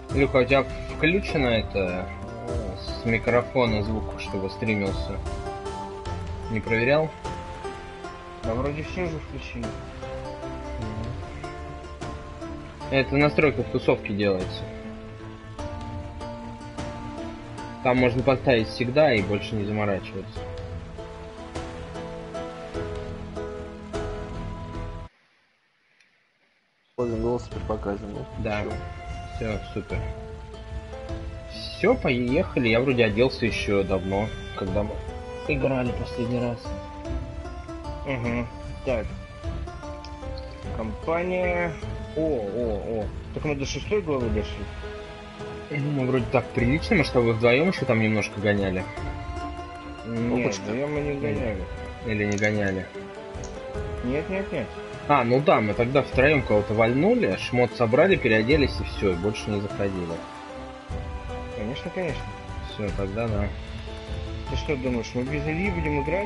Люка, у тебя включено это с микрофона звук, чтобы стримился? Не проверял? Да вроде все же включили. Это настройка в тусовке делается. Там можно поставить всегда и больше не заморачиваться. Один голос теперь показан, да? Да. Все, супер. Все, поехали. Я вроде оделся еще давно, когда мы играли последний раз. Угу. Так. Компания. О. Так мы до 6 главы дошли. Ну, мы вроде так прилично, может, вы вдвоем еще там немножко гоняли? Нет, вдвоем мы не гоняли. Или не гоняли? Нет. А, ну да, мы тогда втроем кого-то вальнули, шмот собрали, переоделись и все, и больше не заходили. Конечно. Все, тогда да. Ты что думаешь, мы без Ильи будем играть?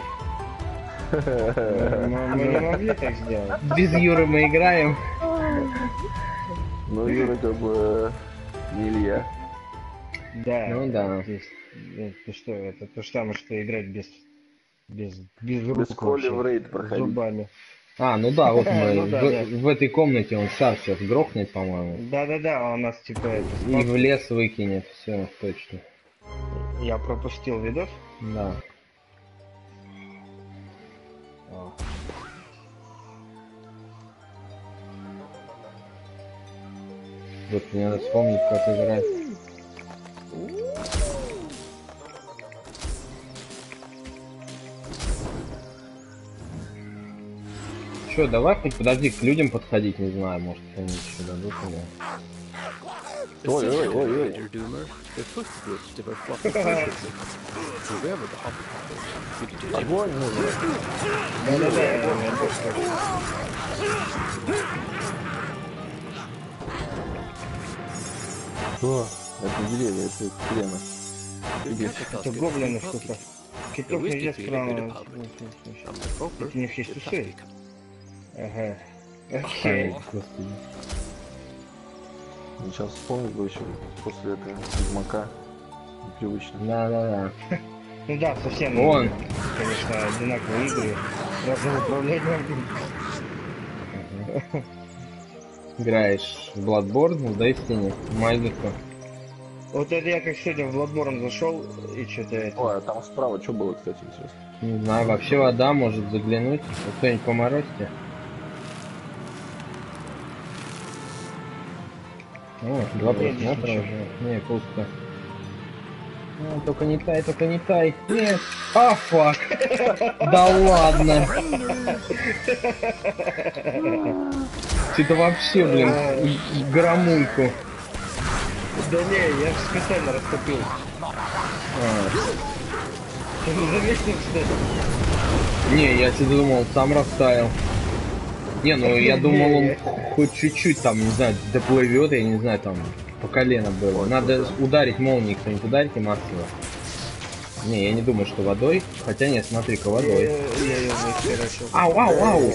Мы не могли так сделать. Без Юры мы играем. Ну, Юра как бы не Илья. Да. Ну да. Ты что, это то же самое, что играть без рук. Без Коли в рейд проходить. Зубами. А, ну да, вот мы Ну да, да. в этой комнате он шар сейчас грохнет, по-моему. Да, у нас типа это. И в лес выкинет, все, точно. Я пропустил видос. Да. Вот мне надо вспомнить, как играть. Че, давай хоть подожди, к людям подходить, не знаю, может они еще дадут или... Ой. Огонь нужен. Что? Это не деревья, это клены. Это гоблины что-то. Китов нельзя справа. У них есть усы. Ага. Окей. Господи. Сейчас вспомнить бы еще после этого Ведьмака. Непривычно. Да. Ну да, совсем. Вон. Конечно, одинаковые игры. Разным управлением. Играешь в Bloodborne, в Destiny, в Магику. Вот это я как сегодня в Bloodborne зашел и что-то это. Ой, а там справа что было, кстати, интересно? Не знаю, вообще вода может заглянуть. Вот кто-нибудь поморозьте. О, два просмотра уже. Не, пусто. Ну, только не тай. Нет. А, фак. Да ладно. Что-то вообще, блин, громульку. Да не, я же специально растопил. Ты не заметил, кстати? Не, я что-то думал, сам растаял. Не, ну я думал, он хоть чуть-чуть там, не знаю, доплывет, я не знаю, там по колено было. Надо ударить молнией, кто-нибудь ударите массово. Не, я не думаю, что водой. Хотя нет, смотри-ка, водой. Я ее выстрелил. Ау!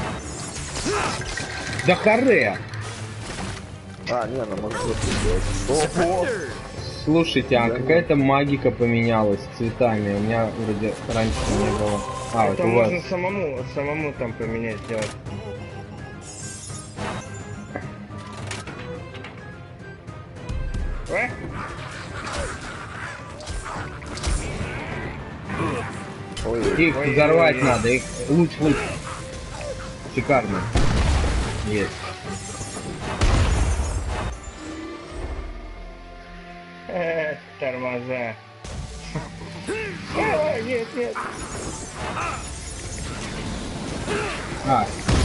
Да харе! А, не, она может просто сделать. Ого! Слушайте, а какая-то магика поменялась цветами. У меня вроде раньше не было. А, Это вот у вас. можно самому там поменять, сделать. Их взорвать надо, их луч. Шикарно. Есть. Тормоза. Нет. А.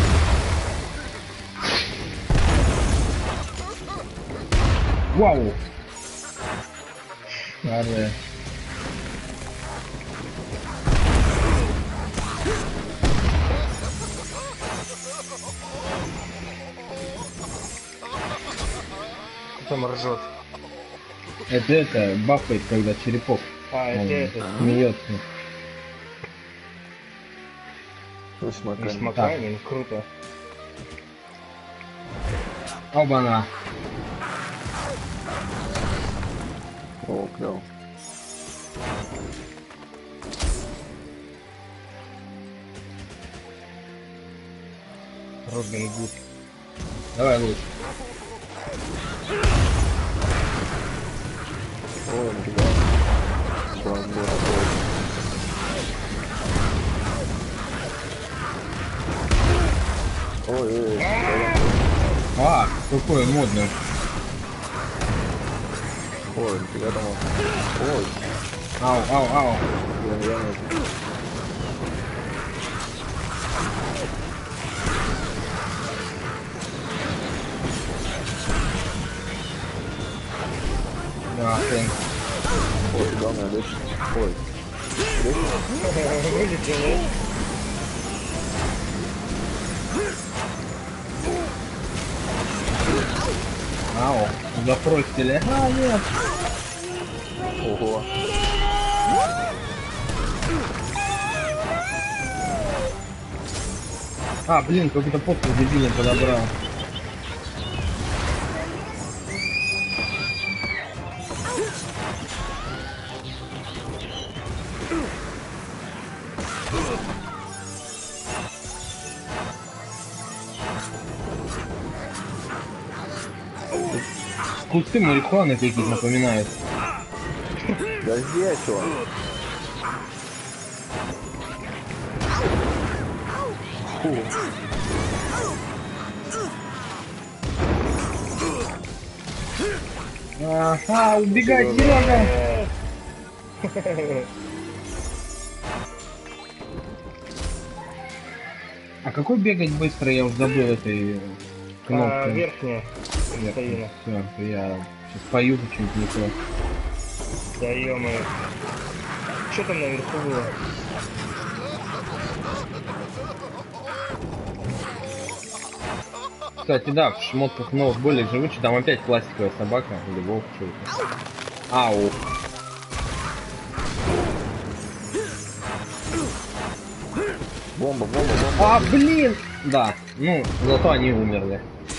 Вау. Ладно. Там ржет. Это бафает, когда черепок Это смеется. Весьмаками, круто. Оба-на. О, клево. Робин Гуд. Давай лучше. Ой, нифига. Прям было такое. Ой, А, какой модный. ой, нифига там. Ой, Ау, ау, ау. я Да, сын. Ой, главное лечит. Ой. Вылетело. Ау, запросили. А, нет. Ого. А, блин, какой-то поп дебильный подобрал. Кусты марихуаны какие-то напоминают. Да здесь он. Фу. Ага, убегай, Серега! А какой бегать быстро, я уже забыл этой кнопкой. Верхняя. Стоина. Все, я сейчас пою что-нибудь не то. Да ё-моё. Что там наверху было? Кстати, да, в шмотках новых более живучий, там опять пластиковая собака или волк что-то. Ау. Бомба, бомба, бомба. А, блин! Да, ну, зато они умерли.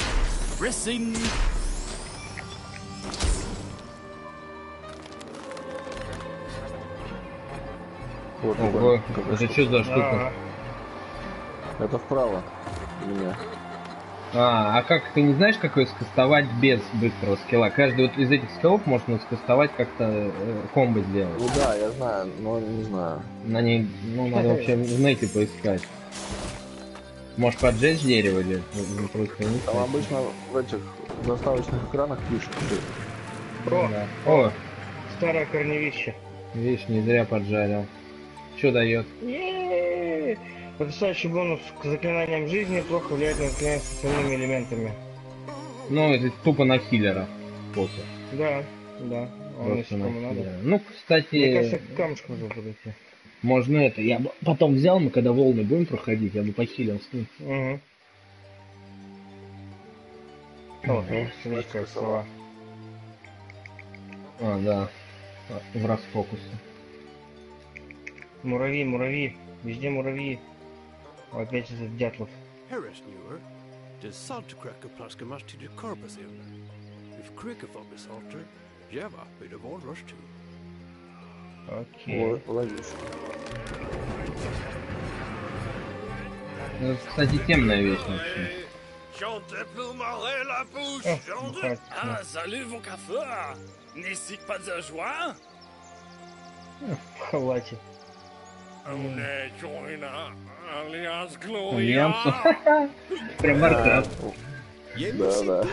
Вот, Ого, какая это что за штука? Это вправо. У меня. А как ты не знаешь, как ее скастовать без быстрого скилла? Каждый вот из этих скиллов можно скастовать как-то комбо сделать. Ну да, я знаю, но не знаю. На ней, ну, надо вообще в нете поискать. Может поджечь дерево или просто не Там обычно в этих заставочных экранах пишут, что О, Да. О, старое корневище. видишь, не зря поджарил. Что дает? Е-е-е. Потрясающий бонус к заклинаниям жизни плохо влияет на заклинания с остальными элементами. Ну, это тупо на хиллера. Просто. Да, да. Он Просто если на кому надо. хиллера. Ну, Мне кстати, кажется, к камушку нужно подойти. можно это. Я бы потом взял, мы когда волны будем проходить, я бы похилил с ним. Угу. О, смотрите, как слова. А, да. В расфокусе. Муравьи, муравьи. Везде муравьи. О, опять этот Дятлов. Herresnur, det saltkräkerplaska måste till korpasöner. If krycker får besalter, jäva vid det vårdrörs till. Окей. ловишь. Ну, кстати, темная вещь вообще. Chante plumaré la bouche, Ah, chante. ouais. Ah, salut vos cafards. N'est-ce pas de joie? В халате. On est joint alliance Альянсу. Gloria. Прям аркад. Да.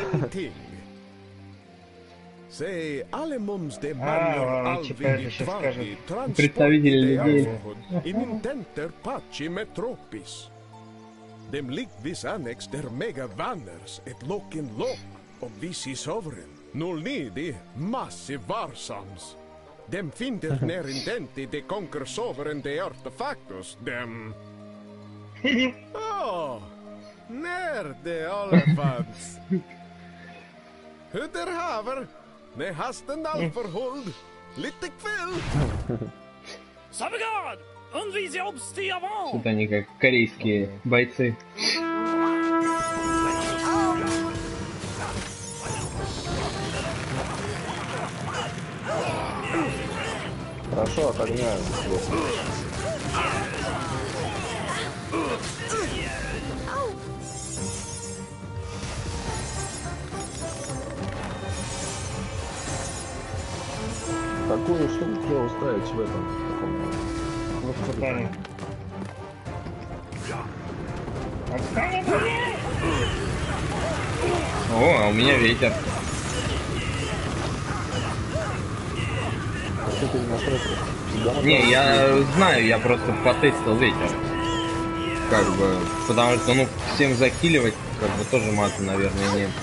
Se allemoms de ладно, banner типа это alvigi щас tvargi скажет. Представители людей. in intenter paci metropis. Dem likvis annex der mega vanners et lokin lock och visi sovren. Null nidi massi varsams. Dem finder ner intenti de conquer soveren de artefactus. Dem... Ner de olifants. Hudder haver. Ne hasten alverhold. Lite kväll. Sabegard! Undvise obsti avant! Что-то они как корейские бойцы. Хорошо, от огня. Какую штуку тебе устраивать в этом? Воспитание. Отстань от меня! О, а у меня ветер. Что ты не настроил? Не, я знаю, я просто потестил ветер. Как бы, потому что, ну, всем закиливать, как бы, тоже мата, наверное, нет.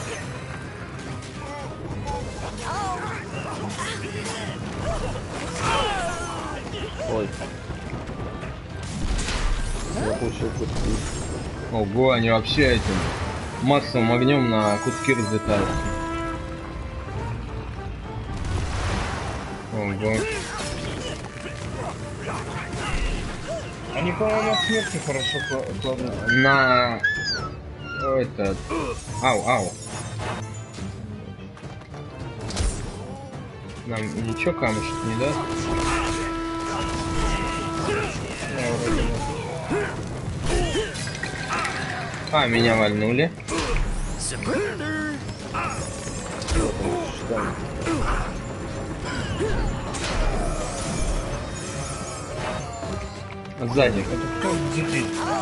Ой. Я получил какой-то клип. Ого, они вообще этим массовым огнем на куски разлетаются. Ого. Они, по-моему, от смерти хорошо кладут. На... этот... Ау. Нам ничего камушек не даст? А, меня вальнули. Сзади. Кто дикий?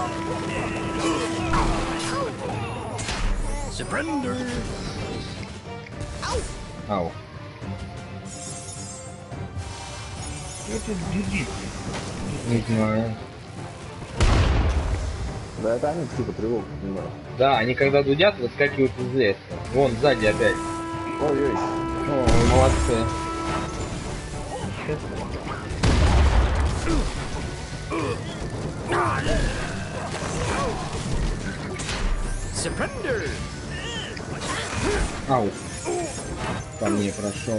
Ау. Это дикий. Не знаю. Да это они типа тревогу понимают. Да, они когда дудят, выскакивают из леса. Вон, сзади опять. Ой-ой. О, молодцы. Ау. По мне прошел.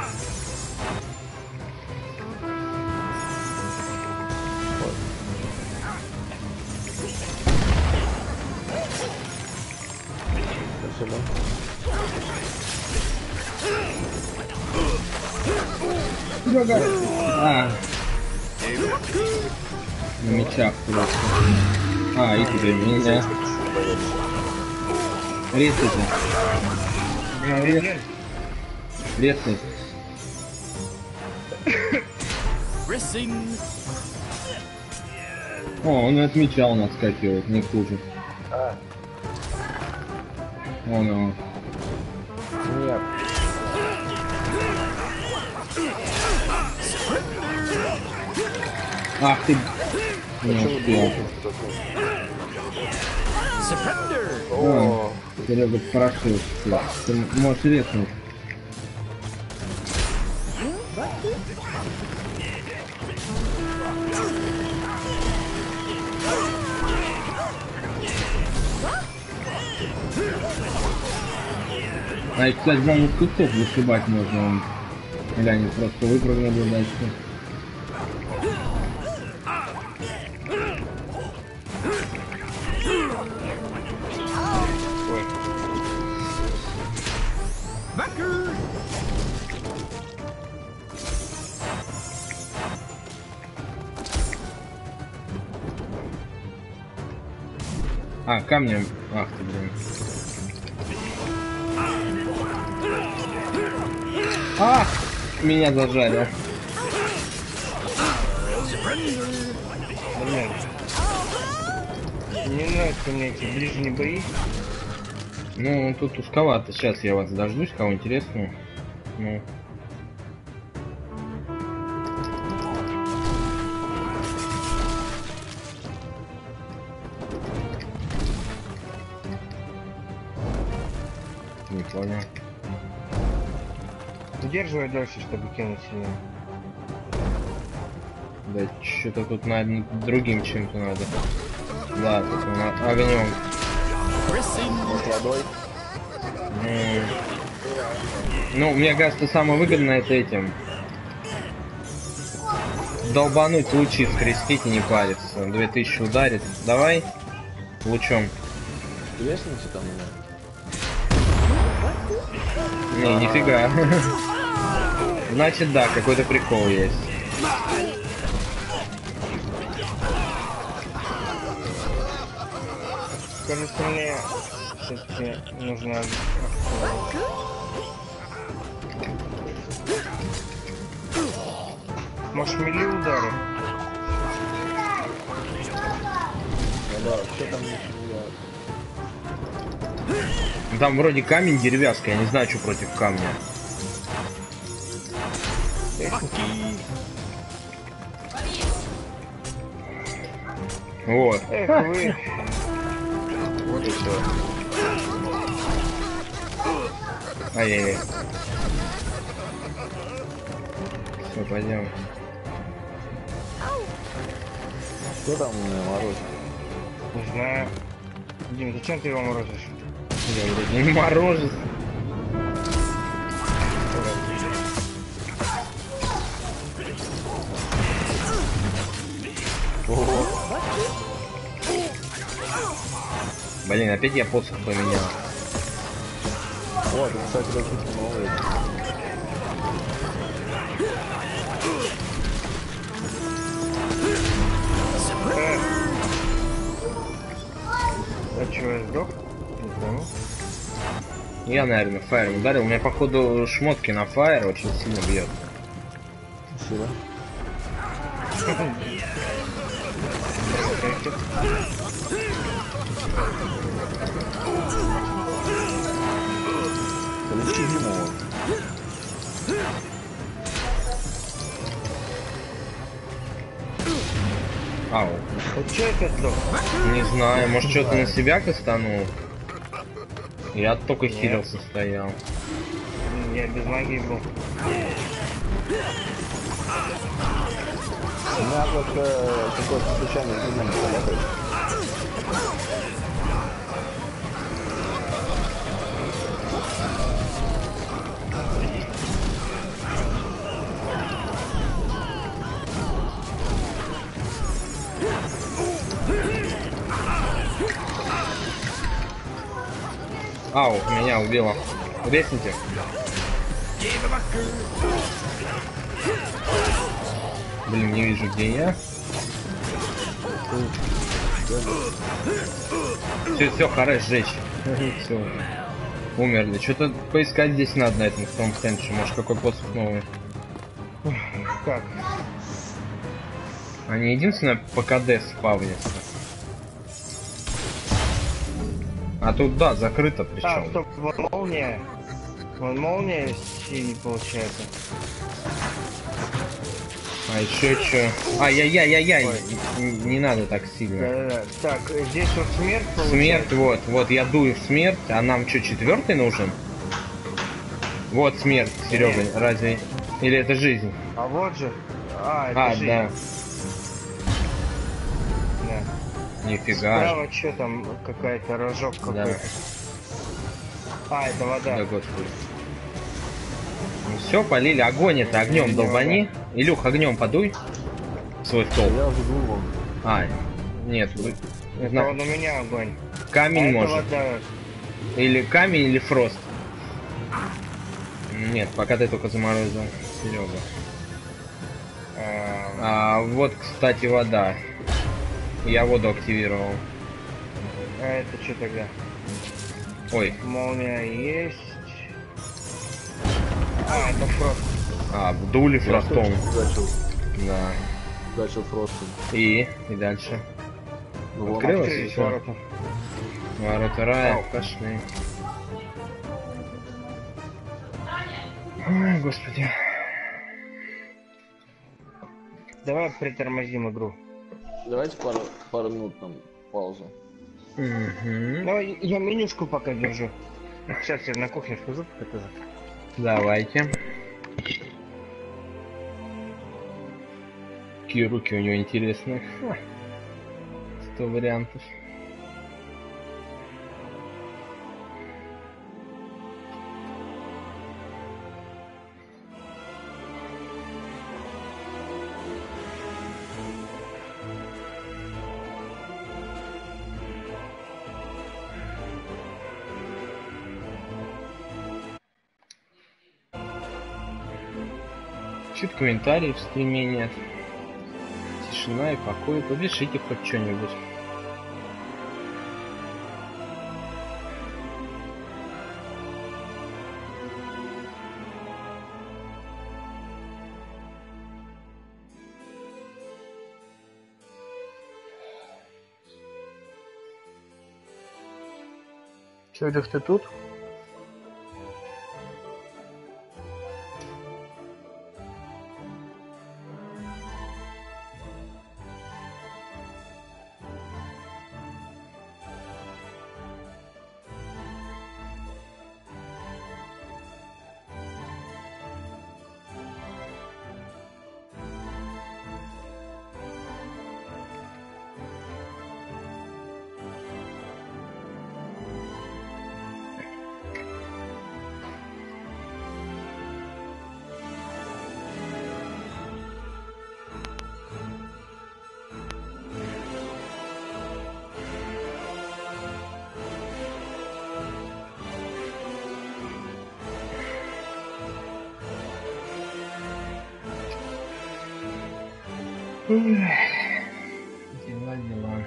Спасибо. А. На мечах просто. А, и тебе меня. Резайте. Резать. О, он от меча у нас скакивает, не хуже. Вон он. Нет. Ах ты. Не успел. О, Серега прошился. Ты можешь резнуть. А и, кстати, главное, кустов вышибать можно. Он глянет, просто выпрыгнул дальше. А, камнем. Ах ты, блин. А! Меня зажарил. Блин. Не нравятся мне эти ближние бои. Ну, тут узковато. Сейчас я вас дождусь, кого интересного. Ну. Не понял. Удерживай дальше, чтобы кинуть сильнее. Да, что-то тут, наверное, другим чем-то надо. Да, тут огнем. с водой. Ну, мне кажется, самое выгодное это этим. Долбануть лучи, скрестить и не париться. 2000 ударит. Давай. Лучом. Лестница там Не, нифига. Значит, да, какой-то прикол есть. Кажется, мне все-таки нужно... Может, мили удары? Да, что там не Там вроде камень, деревяшка, я не знаю, что против камня. Вот. Эх вы. Вот и все. Ай-яй-яй. Все, пойдем. Что там у меня морозит? Не знаю. Дим, зачем ты его морозишь? Я вроде не морозит. Блин, опять я посох поменял. Вот, кстати, очень новый. А чё, я сдох? Не пойму. Я, наверное, фаером ударил. У меня, походу, шмотки на фаер очень сильно бьет. Спасибо. Полечи ему. Ау. Вот чё это сдох? Не знаю, может, что-то на себя кастанул? Я только хилился стоял. Я без магии был. У меня только какой-то случайный динамик работает. Ау, меня убило. Ресните. Блин, не вижу, где я. Все, хорош, сжечь. Все. Умерли. Что-то поискать здесь надо на этом Стоунхендже. Может, какой посох новый. Как? Они единственное по КД спавнятся. А тут, да, закрыто А, причем. стоп, вот молния. Вон молния синий получается. А еще что? Ай-яй-яй-яй-яй. Не надо так сильно. Да-да-да. Так, здесь вот смерть получается. Смерть, вот я дую в смерть, а нам что, 4-й нужен? Вот смерть, Серега, разве... Или это жизнь? А вот же. А, это жизнь. Да, Да. нифига. Справа что там, какая-то рожок какой-то. А, это вода. Да, господи. Ну все, полили, огонь это, огнем Не долбани. Илюх, огнем подуй. Свой стол. Я уже думал. А, нет, Это он у меня огонь. камень А это может. вода. Или камень, или фрост. Нет, пока ты только заморозил, Серега. А вот, кстати, вода. Я воду активировал. А это что тогда? Ой, Молния есть. А, это фрост. дули фростом. Начал, Да. начал фростом. И дальше. Ну, вон Открылось Открылись всё. ворота. Ворота рая пошли. Ой, господи. Давай притормозим игру. Давайте пару минут там паузу. Мгм. Ну, я менюшку пока держу. Сейчас я на кухню схожу, пока тоже. Давайте. Какие руки у него интересные. 100 вариантов. Чуть комментариев в стриме нет. Тишина и покой. Попишите хоть что-нибудь. Чё, Лёх, ты тут? Дела.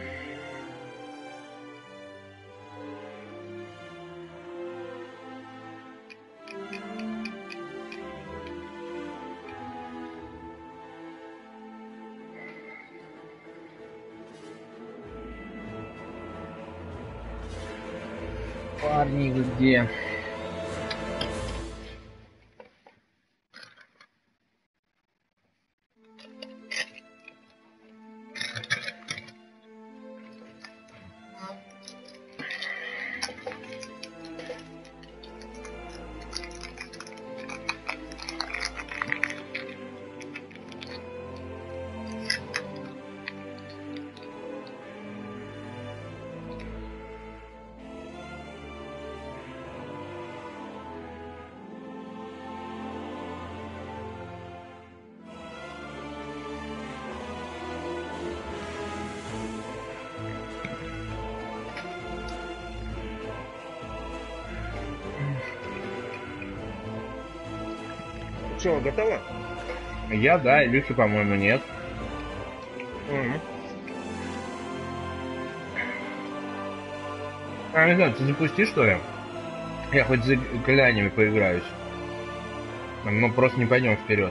Парни, вы где? Что, готово? Я, да, Илюхи, по-моему, нет. А, не знаю, ты запусти, что ли? Я хоть за глянями поиграюсь. Мы просто не пойдем вперед.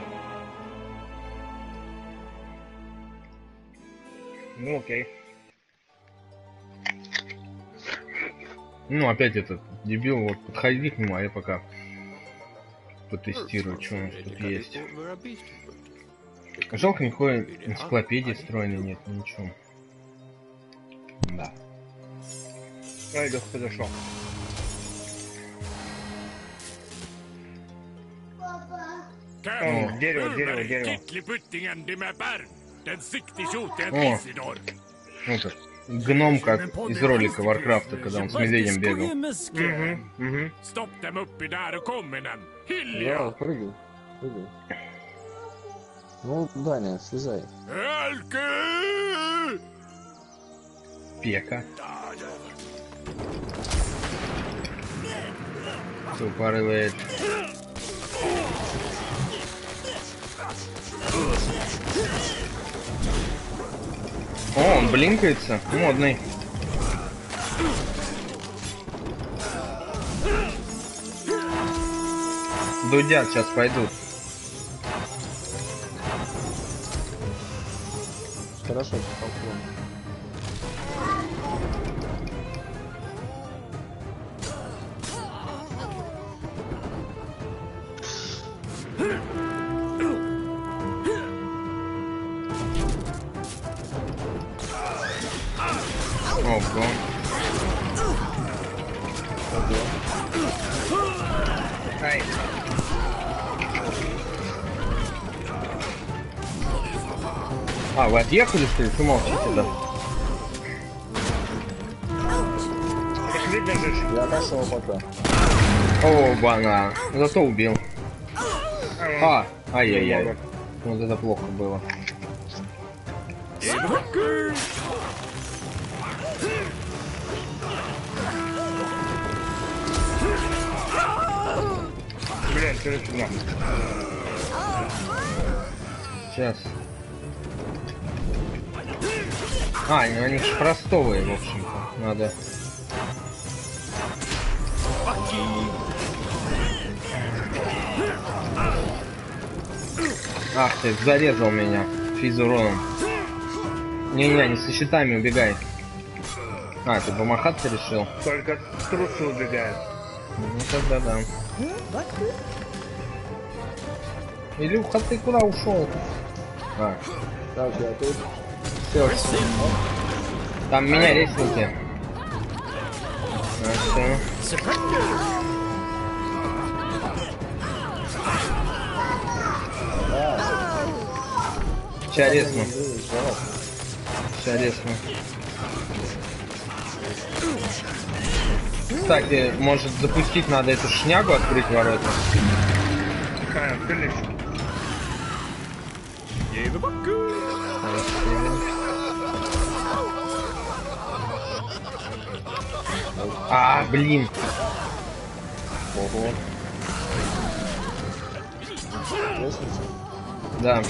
Ну окей. Ну, опять этот дебил, вот подходи к нему, а я пока потестирую, что у нас тут есть. Жалко, никакой энциклопедии встроенной нет, ничего. Да. Ай, Лёх подошел. О, дерево. Это гном, как из ролика Варкрафта, когда он с медведем бегал. Да, прыгай. Ну, Даня, слезай. Пека. Все упарывает. О, он блинкается. Модный. Дудят сейчас пойдут. Хорошо, спокойно. Ого. Ай. А, вы отъехали, что ли? С ума сюда. Так видно же. Я пошел пока. О, бана. Зато убил. Ай-яй-яй. Вот это плохо было. Блин, что это фигня? Сейчас. А, ну они же простовые, в общем-то. Надо. Ах ты, зарезал меня физуроном. Не-не, не со щитами убегай. А, ты помахаться решил? Только трусы убегают. Ну тогда да. Илюха, ты куда ушел? А, Так, я тут. все. Там меня ресните. Сейчас резну. Сейчас резну. Кстати, может запустить надо эту шнягу, открыть ворота. Открылись. А, блин. Ого. Да.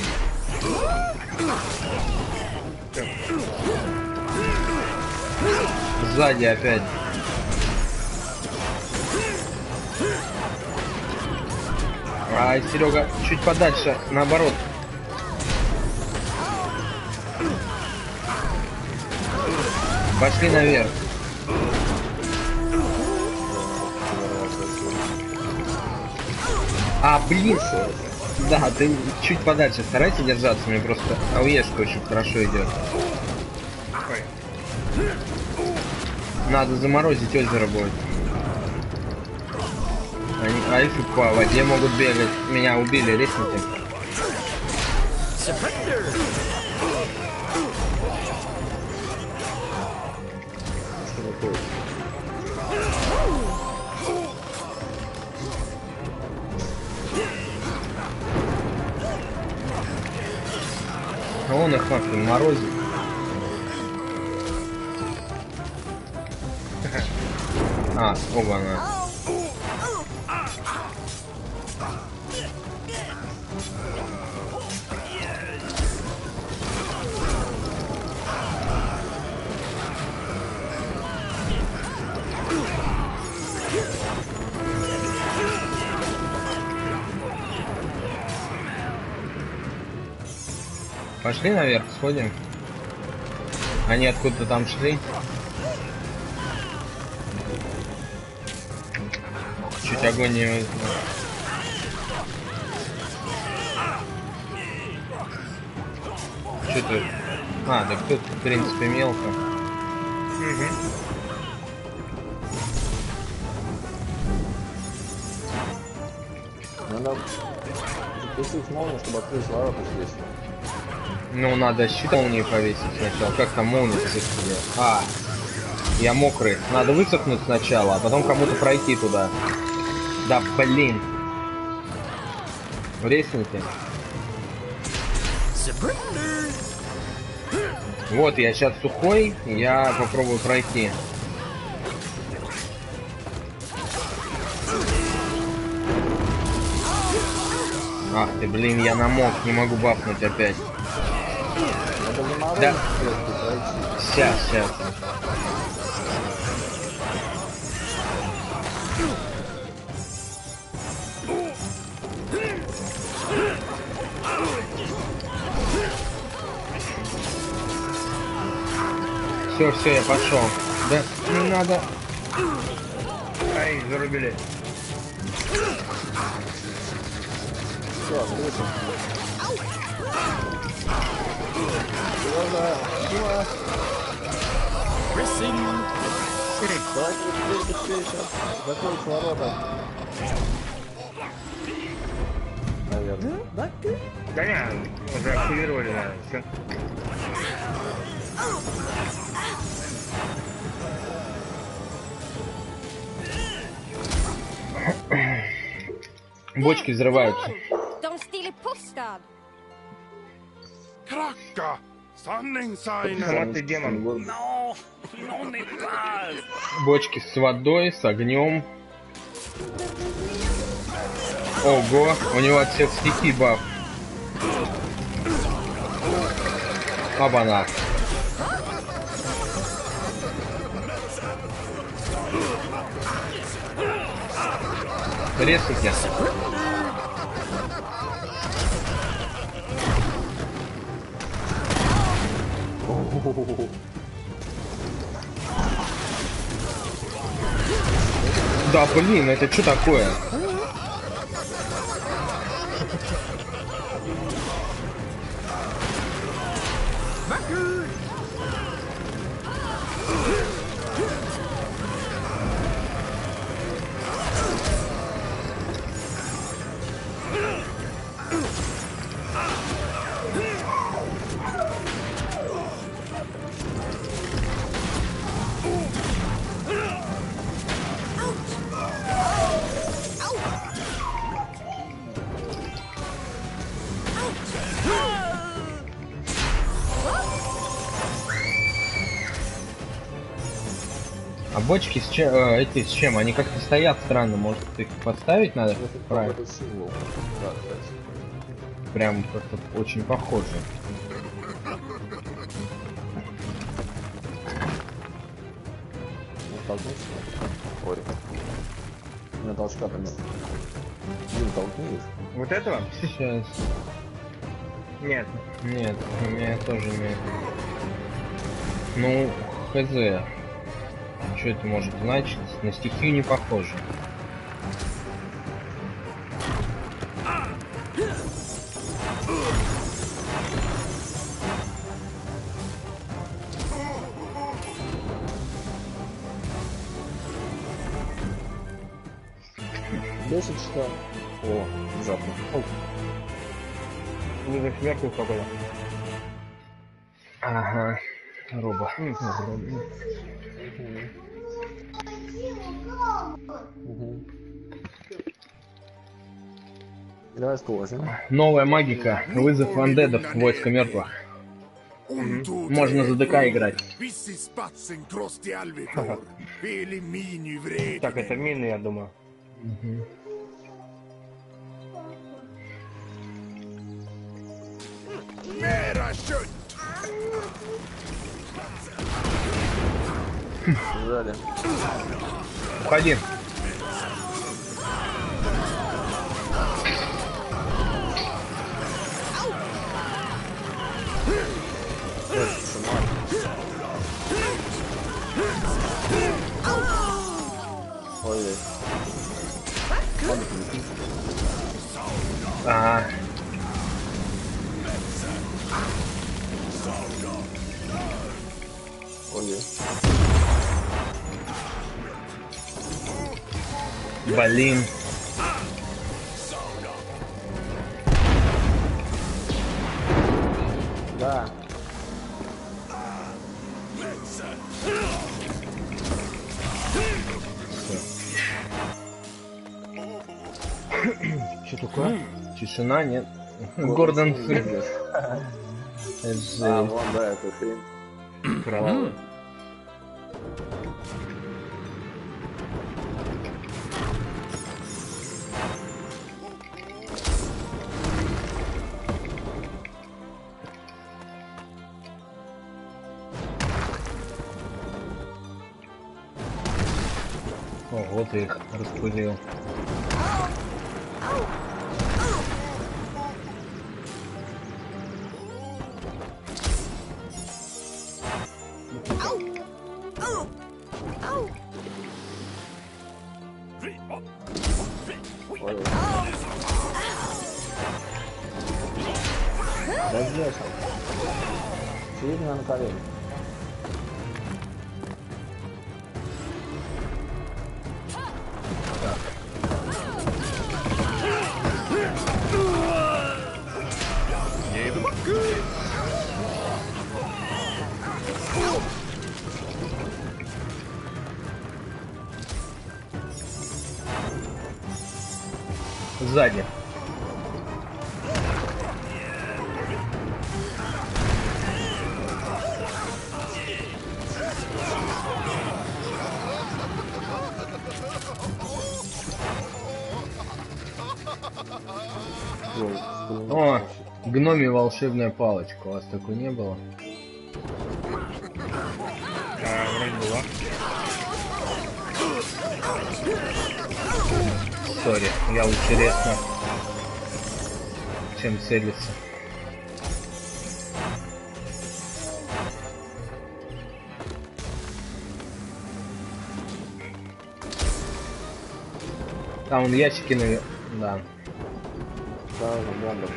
Сзади опять. Ай, Серега, чуть подальше, наоборот. Пошли наверх. А, блин. Да, ты чуть подальше старайся держаться, мне просто ауешка очень хорошо идет. Надо заморозить озеро будет. Они альфы по воде могут бегать. Меня убили, ресните. А он их нахрен морозит. А, оба она. Пошли наверх, сходим. Они откуда-то там шли. Чуть огонь не вызвал. Что тут? А, да тут, в принципе, мелко. Надо запустить молнию, чтобы открыть ворота здесь. Ну, надо щит молнии повесить сначала. Как там молния здесь делать? А, я мокрый. Надо высохнуть сначала, а потом кому-то пройти туда. Да, блин. Ресните. Вот, я сейчас сухой, я попробую пройти. Ах ты, блин, я намок, не могу бафнуть опять. Да. Сейчас. Все, я пошел. Да, не надо. Ай, зарубили. Все, открыто. Давайте быстрее сейчас. Закройте ворота. Наверное. Да не, уже активировали, наверное, все. Бочки взрываются. De stille pustad. Kracka! Sanningssignen! Сама ты демон. Бочки с водой, с огнем. Ого, у него от всех стихий баф. Оба-на. Резкие. Да, блин, это что такое? А бочки с чем, эти с чем? Они как-то стоят странно, может их подставить надо? Правильно. Это символ. Да, кстати. Прям как-то очень похоже. Ну, толкнись. Ой. У меня толчка там нет. Блин, толкни их. Вот этого? Сейчас. Нет. Нет, у меня тоже нет. Ну, хз. Что это может значить? На стихию не похоже. Бесит, что? О, внезапно. Не за смертью какой-то. Ага. Роба. Давай спросим. Новая магика. Вызов андедов в войско мертвых. Можно за ДК играть. Так, это мины, я думаю. Ждали. Уходи. Ой-ой. Ага. Ой-ой. Блин. Да. Что такое? Тишина, нет. Гордон Фриндер. А, вон, да, это хрень. Кровавый. О, вот я их распылил. Ой-ой. Да здесь он. Сидит на колени. Сзади. О, Гноми волшебная палочка. У вас такой не было? Вроде была. Сори, я лучше резко, чем целиться. Там вон ящики, наверное. Да. Да, бомба.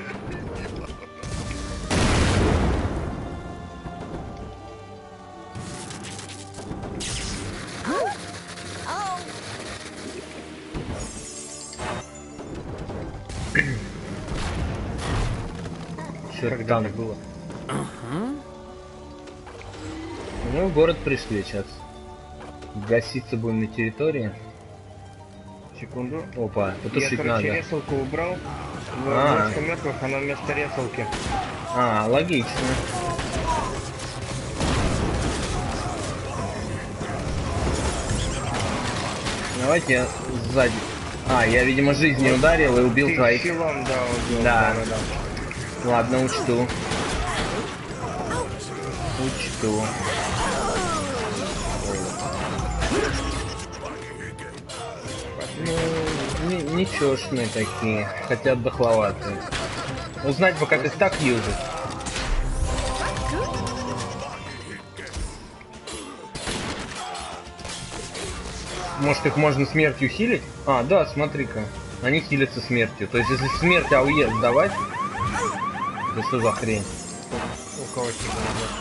Что там было? Ну, в город пришли сейчас. Гаситься будем на территории. Секунду. Опа, потушить Я, короче, надо. ресалку убрал. В А. войско мертвых, она вместо ресалки. А, логично. Давайте я сзади. А, я, видимо, жизнью ударил и убил Ты твоих. силам, да, убил. Да. Да. Ладно, учту. Учту. Ну, ничешные такие, хотя дохловатые. Узнать бы, как их так юзать. Может, их можно смертью хилить? А, да, смотри-ка. Они хилятся смертью. То есть, если смерть АУЕ сдавать, это что за хрень? У кого тебе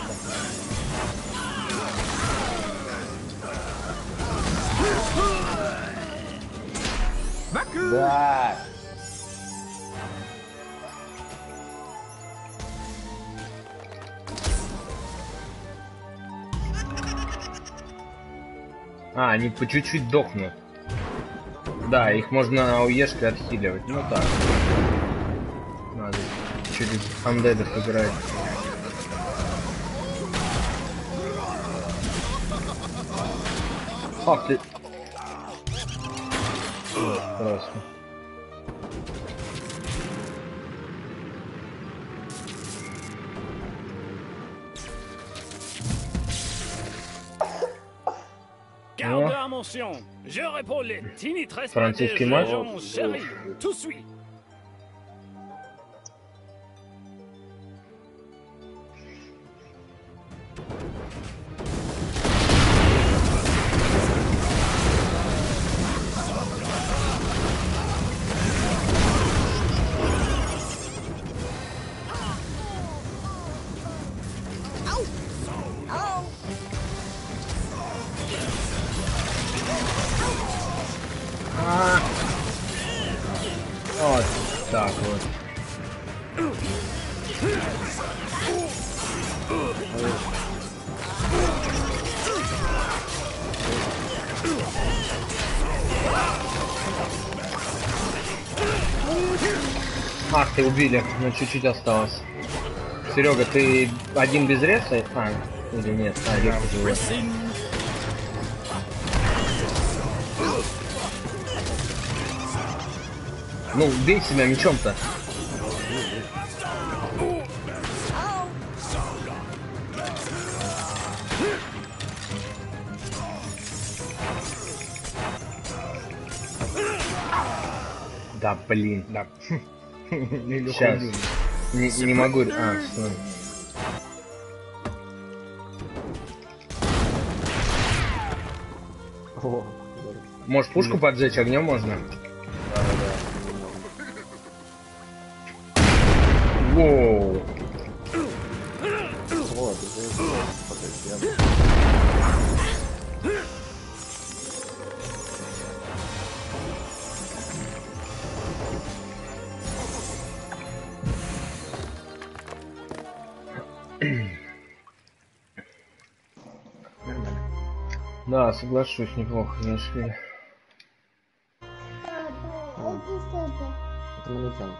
Да! А, они по чуть-чуть дохнут. Да, их можно АУЕшкой отхиливать. Ну так. Надо через андедов играть. Ах ты. Просто. Garde à mention. Je réponds les timitres Французский матч. chéri. Tout suit. Вот так вот. Ах, ты убили, но чуть-чуть осталось. Серега, ты один без реса? А, или нет? А, Лёха живой. Ну, бей себя мечом-то. Да, блин. Да. Сейчас. Не могу. А, стой. О, Может, пушку поджечь огнем можно? Воу. вот, это я... Да, соглашусь, неплохо зашли. Это манекен.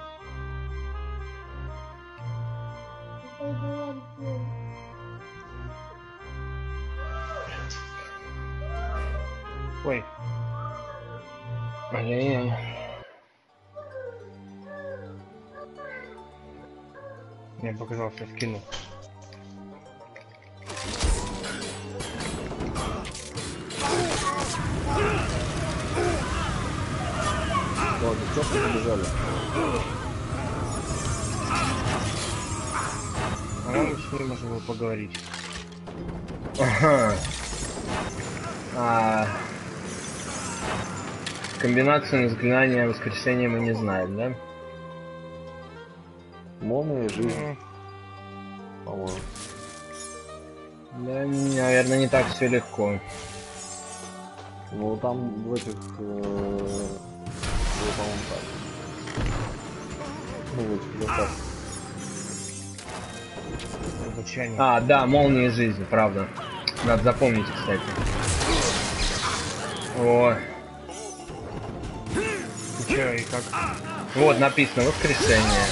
Ой, Ай-яй-яй. Мне показалось, я скинул. Ладно, что побежали? По-моему, с ним можно было поговорить. Ага. Комбинацию заклинания воскрешения мы не знаем, да? Молния и жизнь, по-моему. Да, наверное, не так все легко. Ну там в этих, по-моему, так. Ну, в этих летах. Обучение. Да, молния и жизнь, правда. Надо запомнить, кстати. О. Ты чё, и как? Вот написано воскрешение.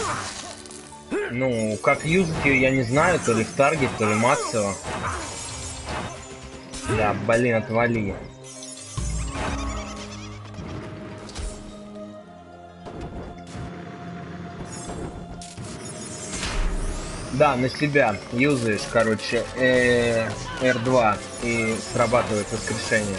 Ну, как юзать ее, я не знаю, то ли в таргет, то ли массово. Да, блин, отвали. Да, на себя юзаешь, короче, R2 и срабатывает воскрешение.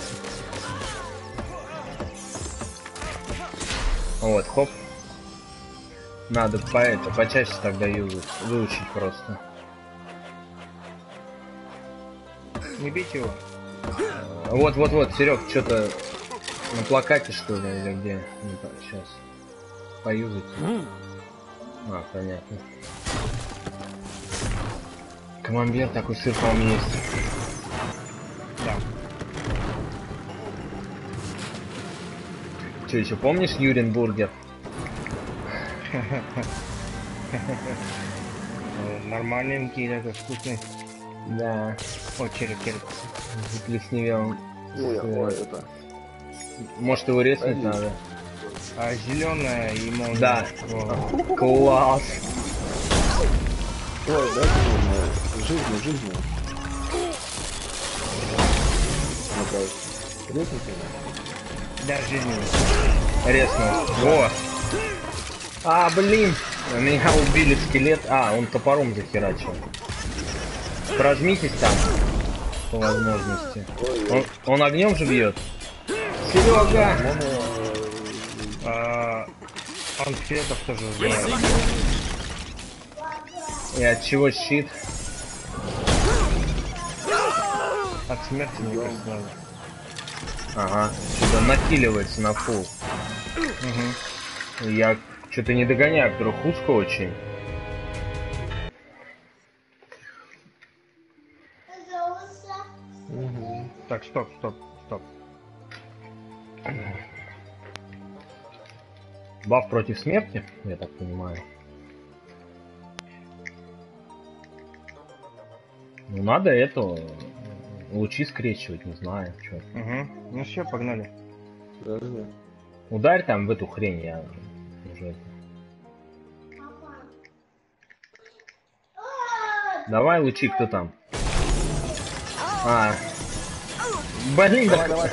Вот, хоп. Надо почаще тогда юзать, выучить просто. Не бить его. Вот, Серег, что-то на плакате, что ли, или где? Сейчас. Поюзать. Понятно. Камамбер, такой сыр, по-моему, есть. Да. Че, еще помнишь Юрин бургер? Нормальненький, это вкусный. Да. О, череп. Заплесневел. Ой, это. Может, его резнуть надо? А зеленая и молния. Да. О, Класс. Ой, дайте жизнь. Ну-ка, резните. да, жизнь. Резнул. Во. Блин. Меня убили скелет. Он топором захерачил. Прожмитесь там. По возможности. Он огнем же бьет. Серега! Он скелетов тоже знает. И от чего щит? От смерти, мне кажется, надо. Ага. Что-то накиливается на фул. Угу. Я что-то не догоняю, вдруг узко очень. Так, стоп. Баф против смерти, я так понимаю. Ну надо эту лучи скрещивать, не знаю, что. Угу. Ну все, погнали. Подожди. Ударь там в эту хрень, я уже. Давай лучи, кто там? Блин, Давай.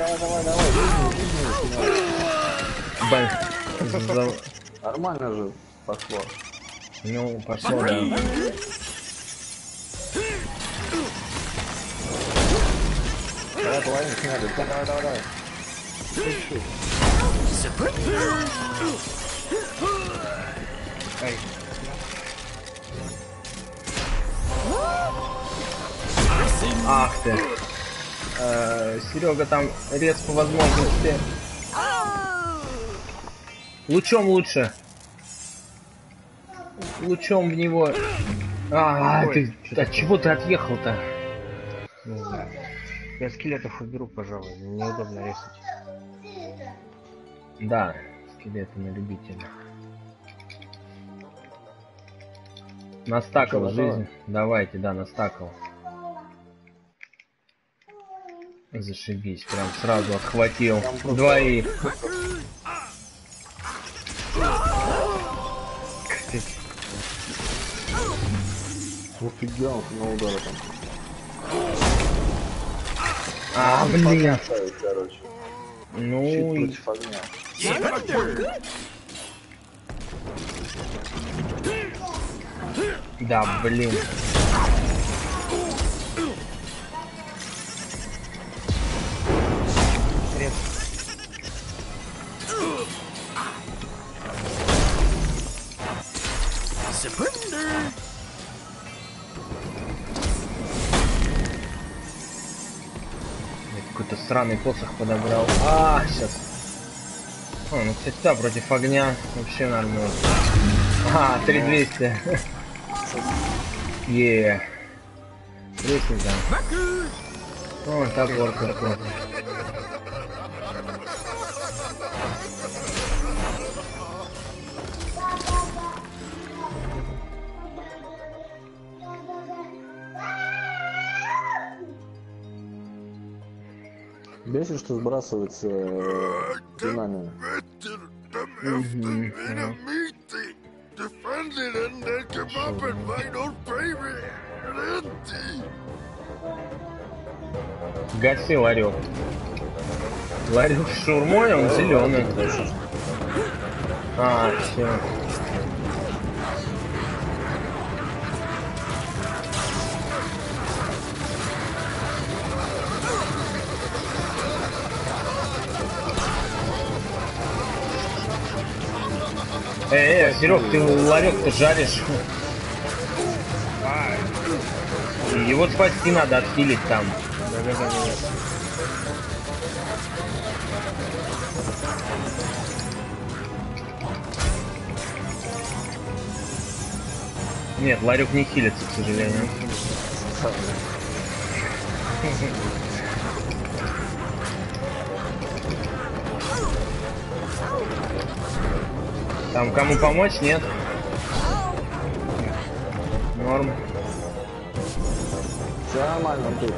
Блин. Нормально же пошло. Ну, пошло, да. Давай половину сняли. Давай. Чуть-чуть. Ай. Ах ты. Серега там рез по возможности. Лучом лучше. Лучом в него. Ты от чего ты отъехал-то? Не знаю. Я скелетов уберу, пожалуй. Неудобно резать. Да, скелеты на любителя. Настакал жизнь. Давайте, да, настакал. Зашибись, прям сразу отхватил. Двоих. Офигел, на удара там. Блин. Короче. Ну Щит и... против огня. Да, блин. Surrender! Я какой-то сраный посох подобрал. А, сейчас. О, ну, кстати, да, против огня вообще нормально. А, 3200. Е. Лестница. О, топор какой-то. Бесит, что сбрасывается динамика. Гаси ларек. Ларек с шаурмой, он зеленый. А, все. Серег, ты ларек-то жаришь. Его спасти надо, отхилить там. Да. Нет, ларек не хилится, к сожалению. Там кому помочь, нет? Норм. Все нормально тут.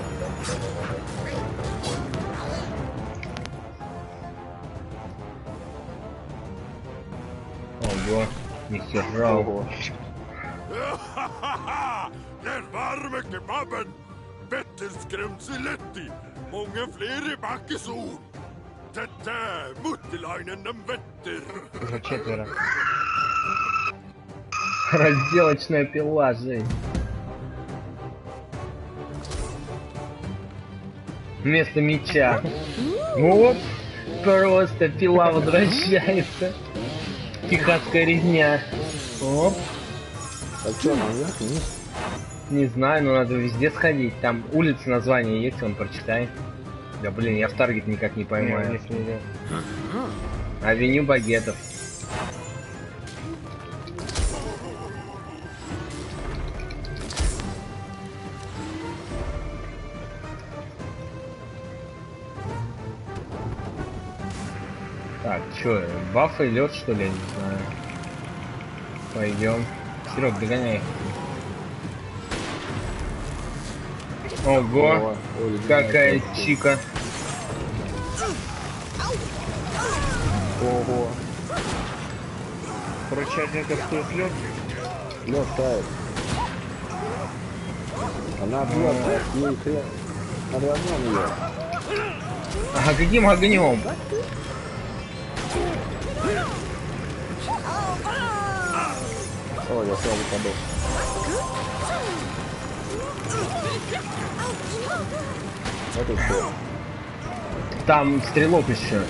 Ого, нихера. Ого. Den varme kebaben! Bättre skrämseletti! Många fler i backesol! Tätä muttilainen den vetter! Уже четверо. Разделочная пила, Жень. Вместо меча. Вот, просто пила возвращается. Техасская резня. Оп. А что, наверх, вниз? Не знаю, но надо везде сходить. Там улица, название есть, он прочитай. Да блин, я в Таргет никак не поймаю. Нет, не идет. Авеню багетов. Так, чё, баф и лед, что ли, я не знаю. Пойдем. Серег, догоняй. Ого, какая чика. Ого. Короче, один кастует лед. Лед тает. Она бьет, ей хрен. Надо огнем ее. А каким огнем? О, я сразу подох. Это что? Там стрелок еще.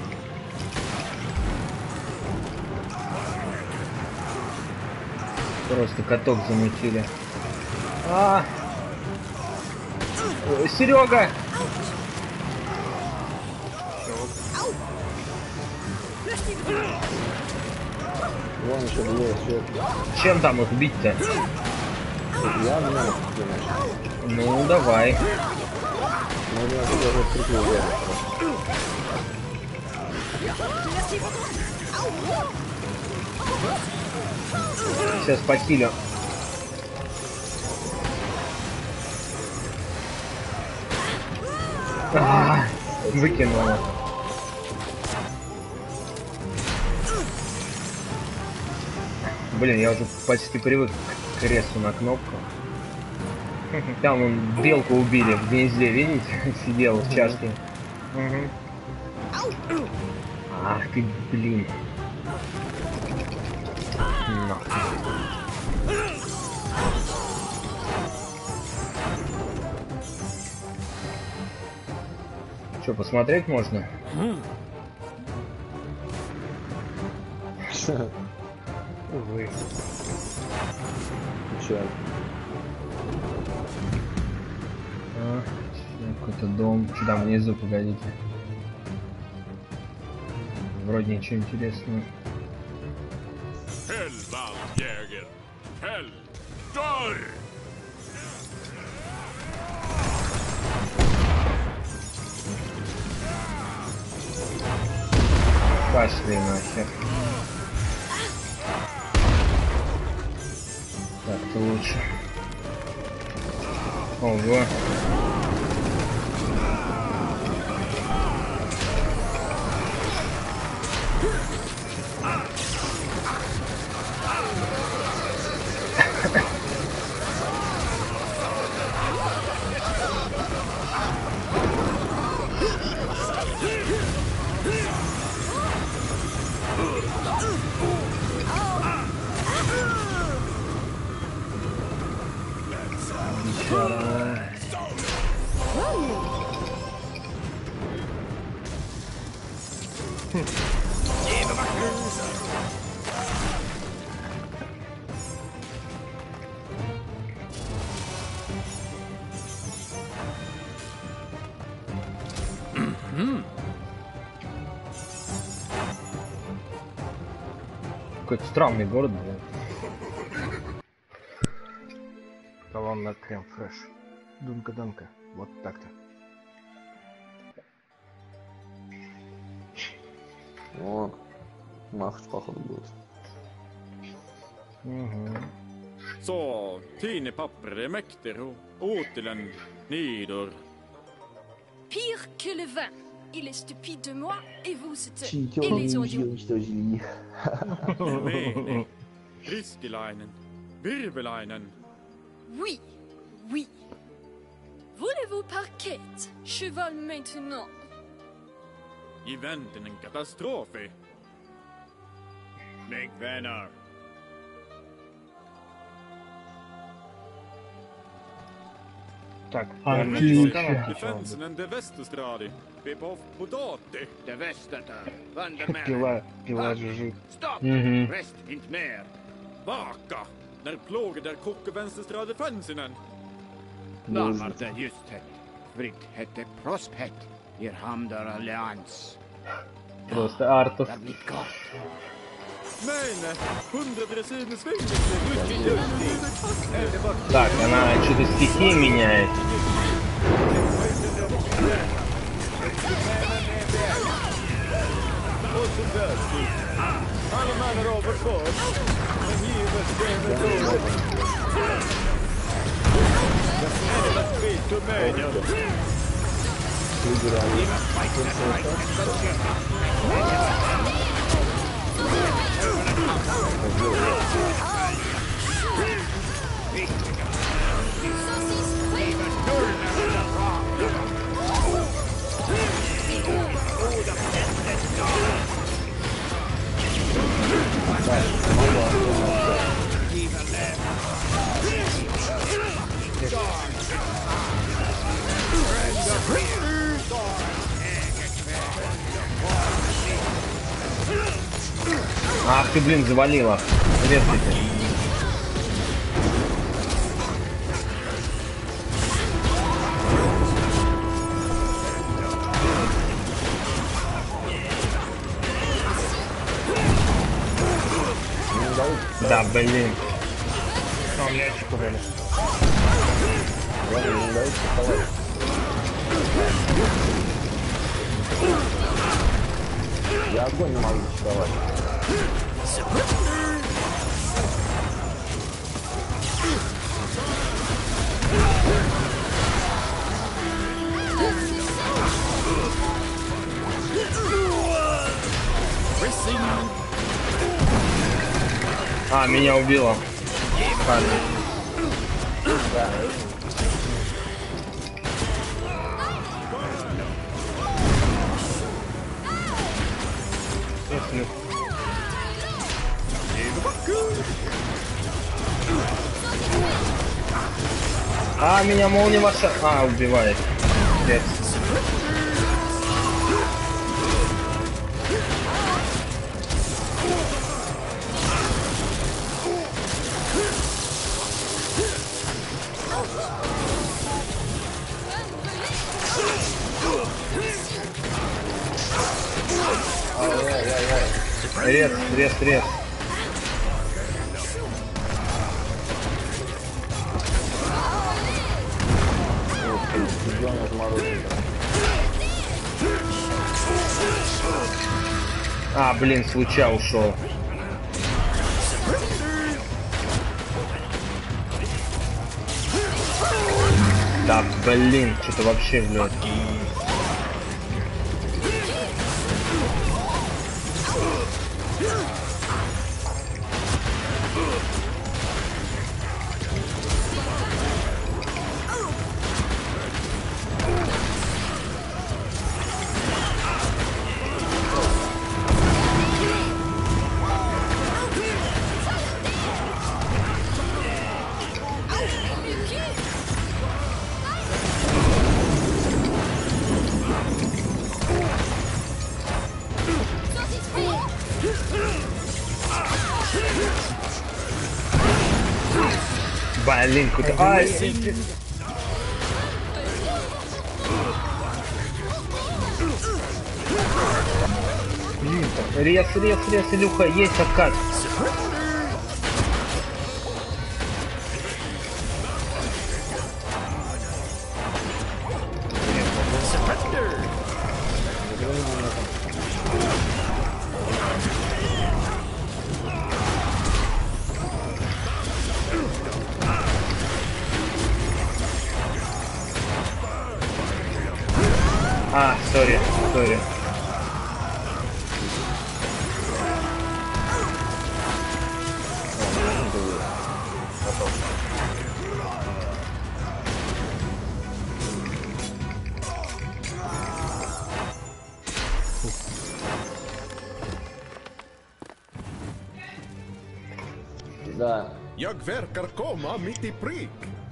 Просто каток замутили. Серега! Вон еще двое, все. Чем там их бить-то? Я в меня начал. Ну, давай. Но у меня тут уже прикрыл просто. Сейчас похилю. Выкинула. Блин, я уже почти привык к ресу на кнопку. Там он белку убили в гнезде, видите? Сидел в чашке. Ах ты, блин. Что, посмотреть можно? Увы. Печаль. Какой-то дом. Что там внизу, погодите. Вроде ничего интересного. Hellwaldjäger! Hell! Dörr! Пошли нахер. Так-то лучше. Ого. Какой-то странный город, блин. Талон на крем фреш. Дунка-дунка. Вот так-то. О, махач походу будет. Угу. Så, tidningspapper är mäkter och återländ neder. Pire que le vin. Il est stupide de moi et vous êtes... Читер Et les audios. уничтожили. Mening. Ristilainen. Virvelainen. Oui, oui. Voulez-vous par quête? Cheval maintenant. I väntan en katastrof. Lägg vänner. Так, Отлично. Defensen de Västerstradi. Bepov Podati. De Västerter. Vandermeer. пила жужжит. Stopp! Угу. Rest inte mer. Vaka. När plågar där kockar Västerstradi fensinen. Närmar det just het. Fritt hette Prosphet. Er hamdar allians. Просто Артов. Det blir gott. Nej, nej. 100 dressinens fängelse. Так, она что-то стихи меняет. Alla mannar av vårt folk. Men givet det med skit och media. Ах ты, блин, завалила. Резко ты. Да, блин. Там мячик урали. Не дают вставать. Я огонь не могу вставать. А, меня убило. Парни. Если А, меня молния ваша. А, убивает. Пять. Рез, рез, рез. А, блин, с луча ушел. Да, блин, что-то вообще в лед. Блин, куда... Ай! Блин, рез, Илюха, есть откат. А, сори. Да. Jag verkar komma mitt i prick.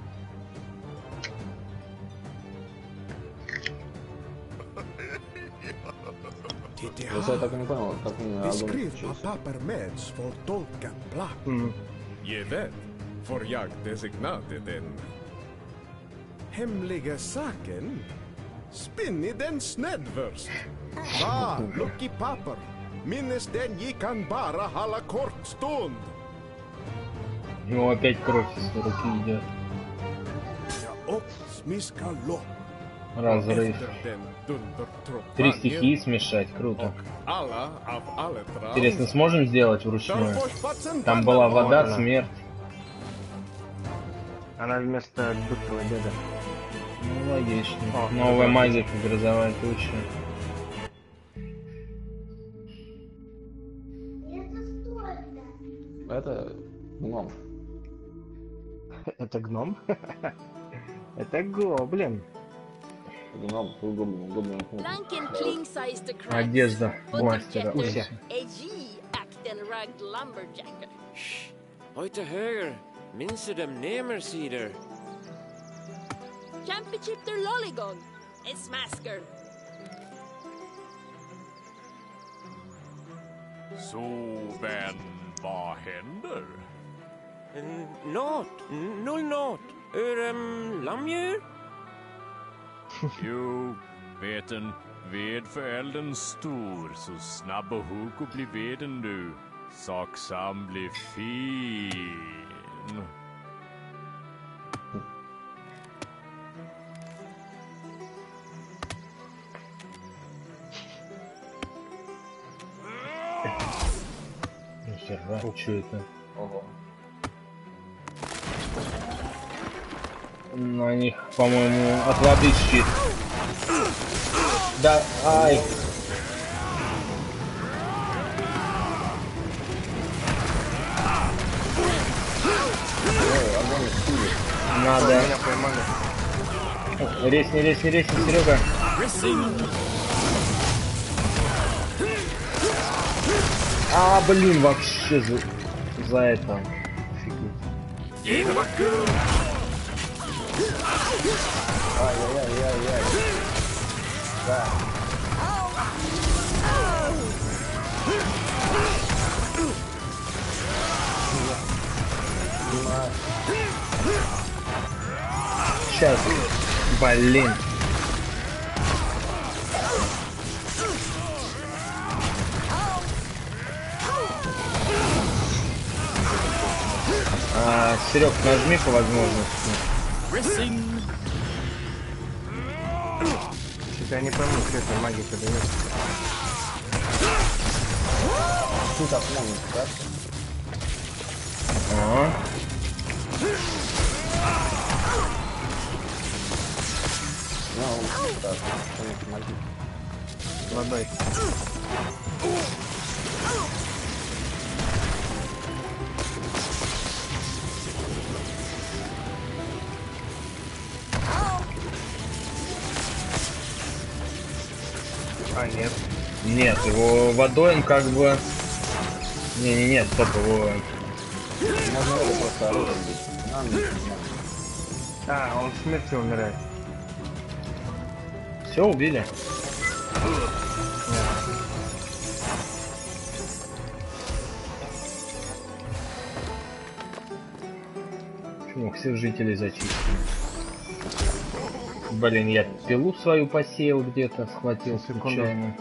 Я так и не понял, как мне Beskriv vad Papermans får tolka platt. Ge vet, får jag designatet den hemliga saken? Spinn i den snedvörst. Va, Lucky Papper. Minnes den gick han bara hålla kort stund. Ну, опять кровь из руки идет. Ja, och smiska lopp. Разрыв. Efter den dundertroppanjen. 3 стихии смешать, круто. Alla av Aletran. Интересно, сможем сделать вручную? Там была вода, смерть. Она вместо быстрого деда. Ну, логично. Новая мазик, грозовая туча. Это гном. Это гном? Это гоблин. Гном, гоблин. Blanken Klingsize the Cracks. Одежда мастера. Уся. A.G. Act and rugged lumberjacker. Oj till höger. Minns du dem nemersidor? Championship der Lollygon. A smasker. Så, vän, vad händer? Noll nåt. Lammdjur? Jo, vet en ved för elden stor, så snabb och hugg och bli veden du. Saksam blir fin. Нихера, что это? Ого. На них, по-моему, от воды щит. Да, ай. Надо. Резни, Серега. А, блин, вообще за это. Ай-яй-яй-яй-яй. Да. Сейчас. Блин. Серег, нажми по возможности. Что-то я не пойму, что это магия-то дает. Тут отмолник, да? Ага. Ну, он так, что-нибудь магии. Ладай. А, нет. Нет, его водой он как бы... Не, стоп, его... Можно его просто оружием бить. Нам не знаю. А, он смертью умирает. Все, убили? Почему всех жителей зачистили? Блин, я пилу свою посеял где-то, схватил случайно.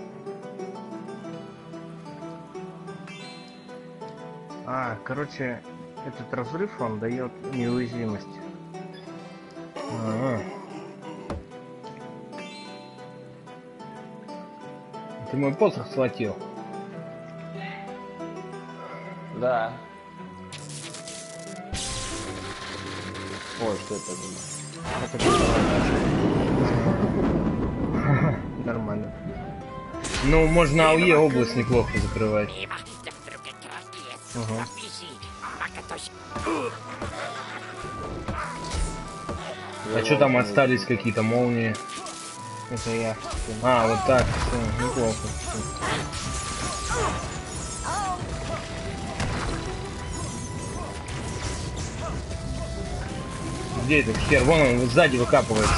А, короче, этот разрыв, он дает неуязвимость. Ага. Ты мой посох схватил. Да. Ой, что это было? Нормально. Ну, можно АОЕ область неплохо закрывать. Ага. А что там остались какие-то молнии? Это я. А, вот так, все, неплохо. Где этот хер? Вон он сзади выкапывается.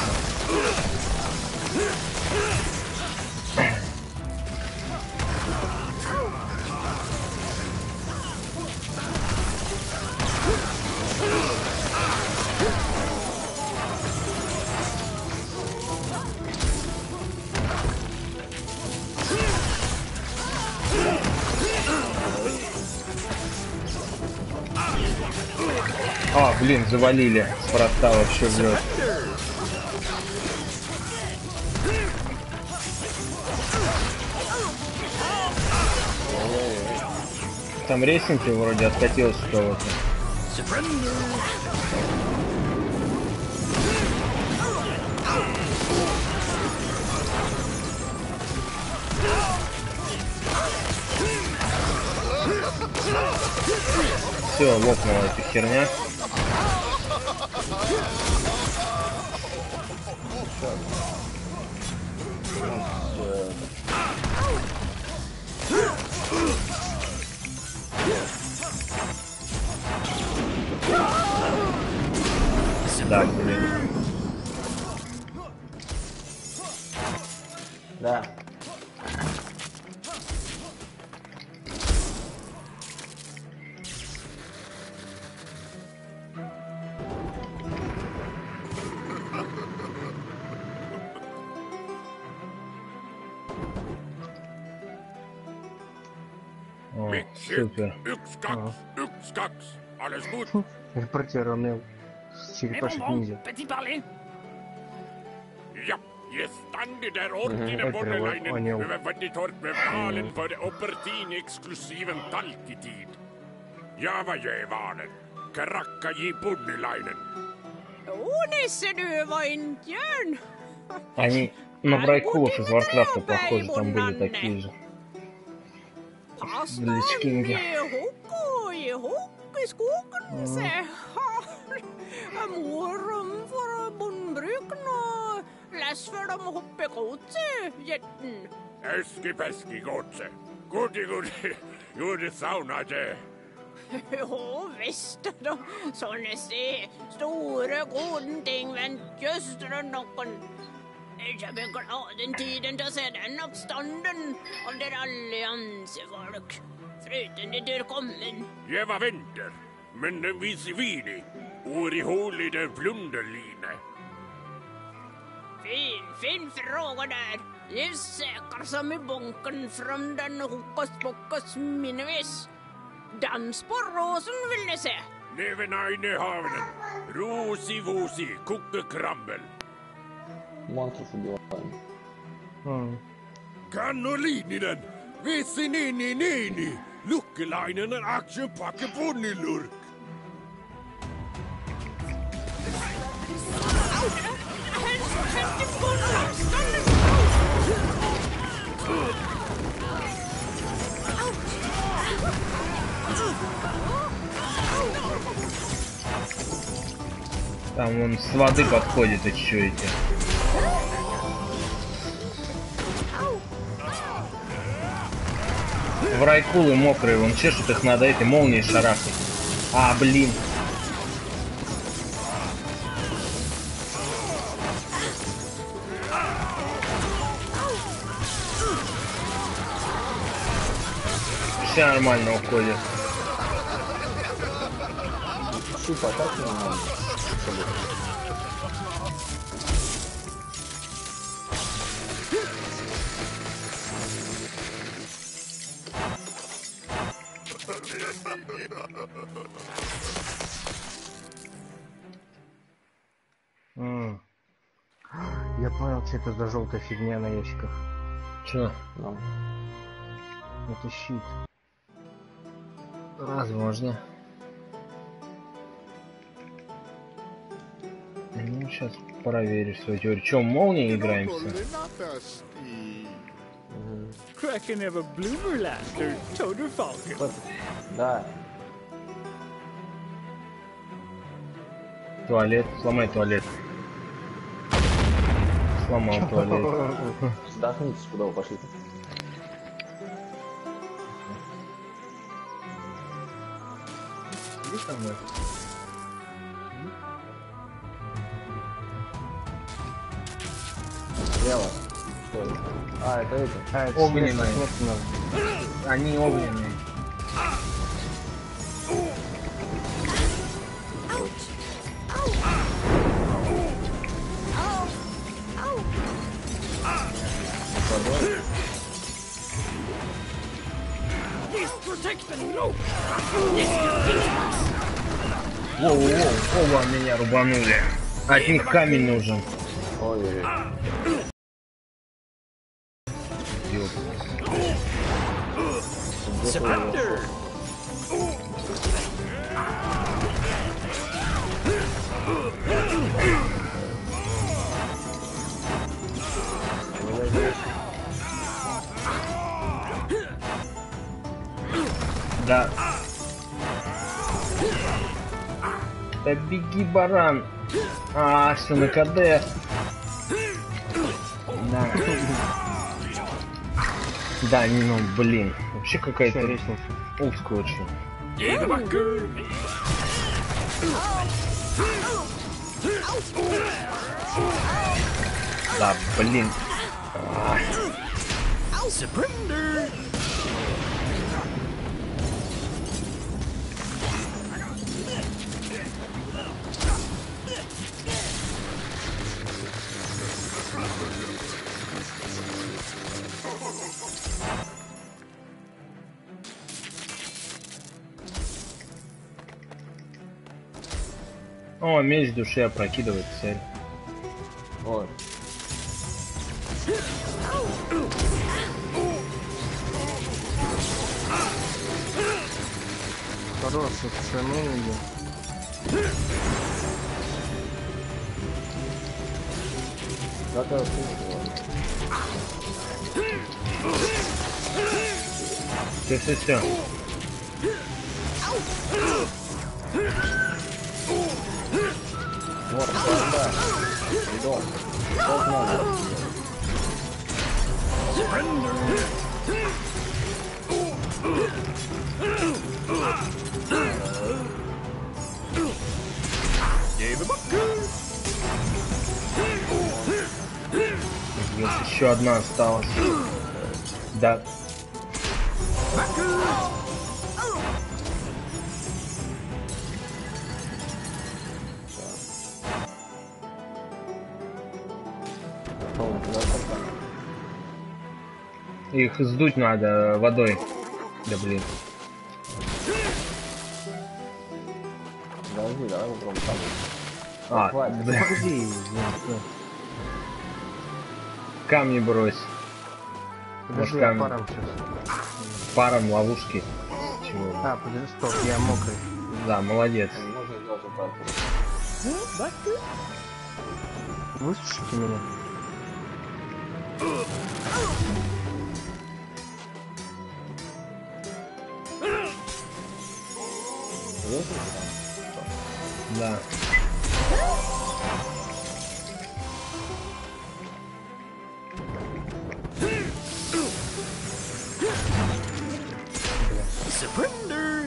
А, блин, завалили. Спроста вообще в лёд. Там резники вроде откатилось у кого-то. Все, лопнула эта херня. Да, блин. Да. О, супер. Репортер Ромео. Черепашек ниндзя. Ja, jag stannade där åt i den borderlinen över Vanditorp bevalen för det opportin-exklusiven talkitid. Jag var jävalen, karakka i borderlinen. Nisse, du var inte järn. Они на Брайкулов из Варкрафта похожи, там были такие же. Бличкинги. I skogen se har morum för bondbruken och läs för dem hoppe godse jätten. Äski-peski godse. Godi, gjorde saunade. Jo, visst då. Såna se stora goden ting vänt just runt någon. Jag blir glad den tiden att se den uppstånden av der alliansefolk. Fruten det där kommen. Jag var vinter, men den vis i vini. Or i hål i den plunderline. Fin fråga där. Jag säkrar som i bunken från den hokus pokus minnevis. Dans på rosen vill ni se. Nevenaine havnen. Rosi-vosi, kuckekrabbel. Монстров убиваем. Kannolininen. Vesinini-nini. Lukkelainen en actionpakke punnilurk. Там вон с воды подходит, и чё эти? В райкулы мокрые, вон чешут, их надо этой молнией шарахать. А, блин. Все нормально уходит. Шипа, как не надо? Я понял, что это за желтая фигня на ящиках. Чё? Ну. Это щит. Возможно. Ну, сейчас проверишь свою теорию. Чё, молнией играемся? Kraken have a Bloomerlander, Toad Falcon. Да. Туалет, сломай туалет. Сломал туалет. Вздохните, куда вы пошли? Иди со мной. Слева. Стой. А, это эти. А, это Огненные. смерть. Они огненные. Воу-воу, оба меня рубанули. От них камень нужен. Ой-ой-ой. Surrender! Да. Да беги, баран. А, все на КД. Да. Да, не, ну, блин. Вообще какая-то лестница. узкая очень. Да, блин. Surrender! О, меч души опрокидывает цель. Ой. Хорошее сохранение. Как это слышно? Все. Вот, да. Идем. Как надо. Вот еще одна осталась. Да. Их сдуть надо водой. Да блин. Пошли, давай попробуем там. А, Хватит. да. Погоди, Камни брось. подожди, Может, я камень. паром сейчас. Паром ловушки. Чего? А, подожди, стоп, я мокрый. Да, молодец. Можно сделать вот так вот. Высушите меня. Есть? Да. Surrender!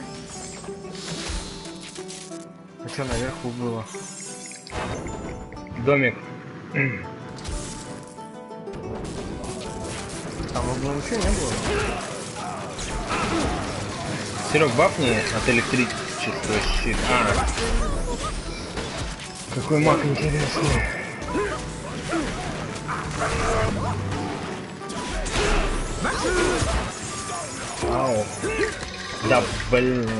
А что наверху было? Домик. Там углу ничего не было. Серег, бафни от электричества щит. А. Какой маг интересный. Ау. Да, блин.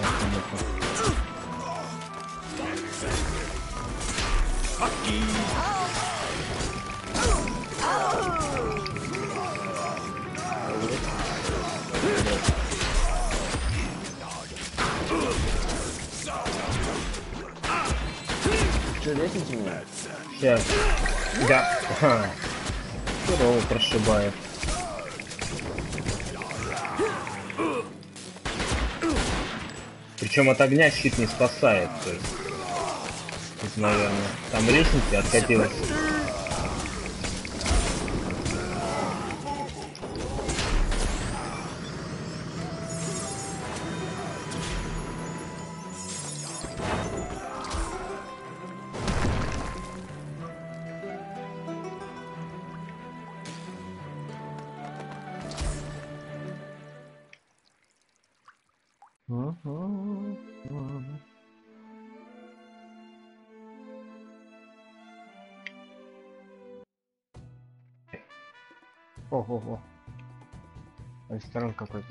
Что, лестницу меня? Сейчас. Да. Ага. Здорово прошибает. Причем от огня щит не спасает. То есть, тут, наверное, там лестница откатилась. Ого-го. Ресторан какой-то.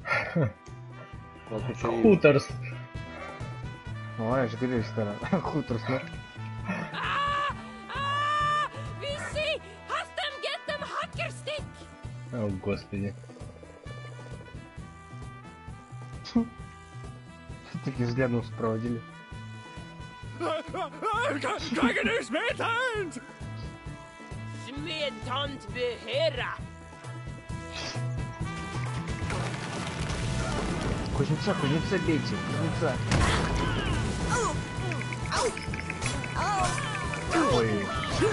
Вот еще и... Хуторс. О, я же говорю, ресторан. Хуторс, ну. О, господи. Такие взглядом сопроводили. Dragoner Smithhand! Smedtant behera. Кузнеца, кузнеца бейте, кузнеца. Ой.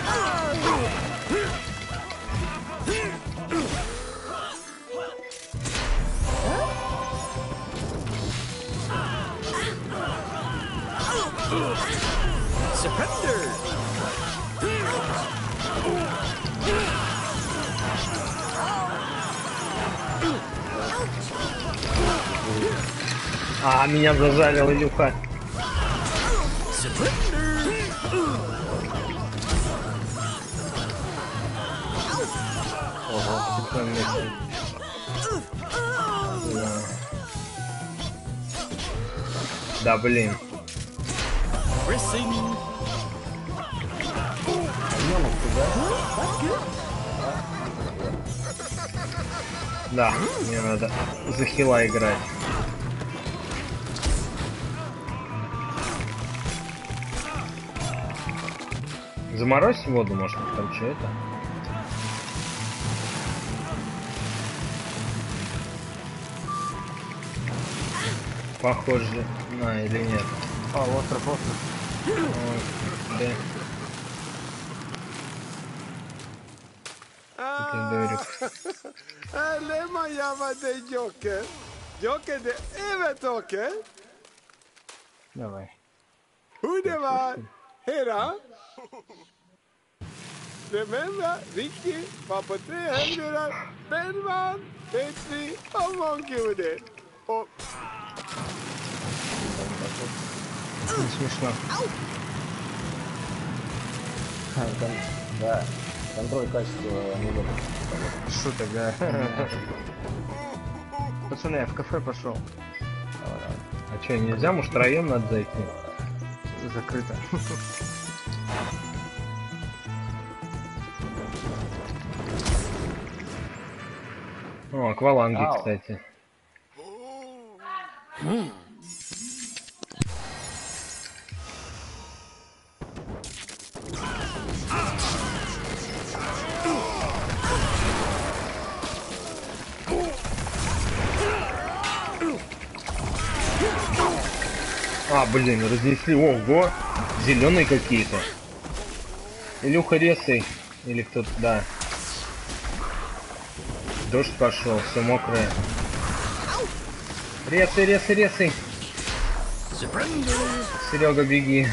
Surrender! А, меня зажарил Илюха. Ого, прикольно. Да, блин. Да, мне надо за хила играть. Заморозь воду, может, там что это? Похоже на или нет. А, остров, остров. О, да. Lemma jävla det Jocke. Jocke, det är väl Jocke? Давай. Hur det var? Hera? Remember, Ricky var på 300, Bellman, Petri och Månggude. Och... Не смешно. Да, контроль качества неудобно. Шуток, да. Пацаны, я в кафе пошел. А что, нельзя, может, втроем надо зайти? Закрыто. О, акваланги, кстати. А, блин, разнесли. Ого! Зеленые какие-то. Илюха резай. Или кто-то, да. Дождь пошел, все мокрое. Резай, резай, резай. Серега, беги.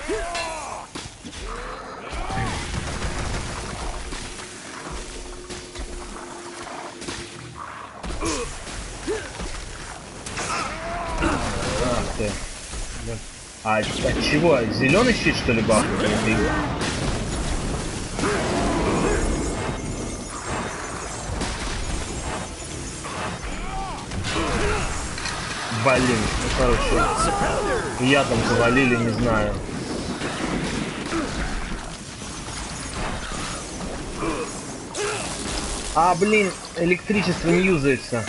Ах ты. А от чего? Зеленый щит, что ли, бахнул? Блин, ну короче, я там завалили, не знаю. А, блин, электричество не юзается.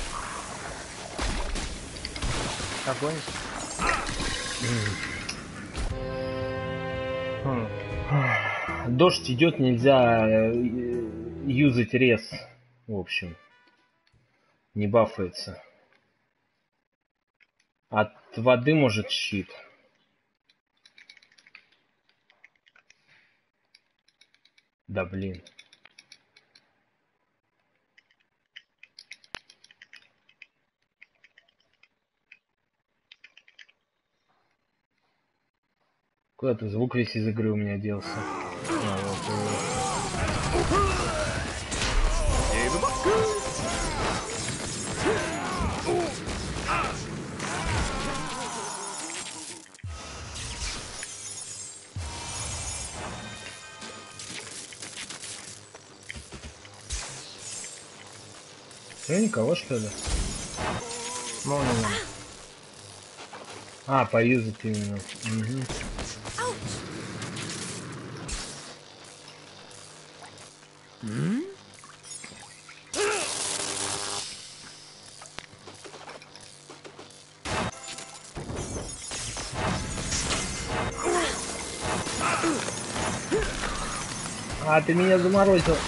Огонь. Дождь идет, нельзя юзать рез. В общем, не бафается. От воды может щит. Да блин. Куда-то звук весь из игры у меня делся. А, вот. Никого, что ли? Молния. А, поюзать именно. Угу. А, ты меня заморозил.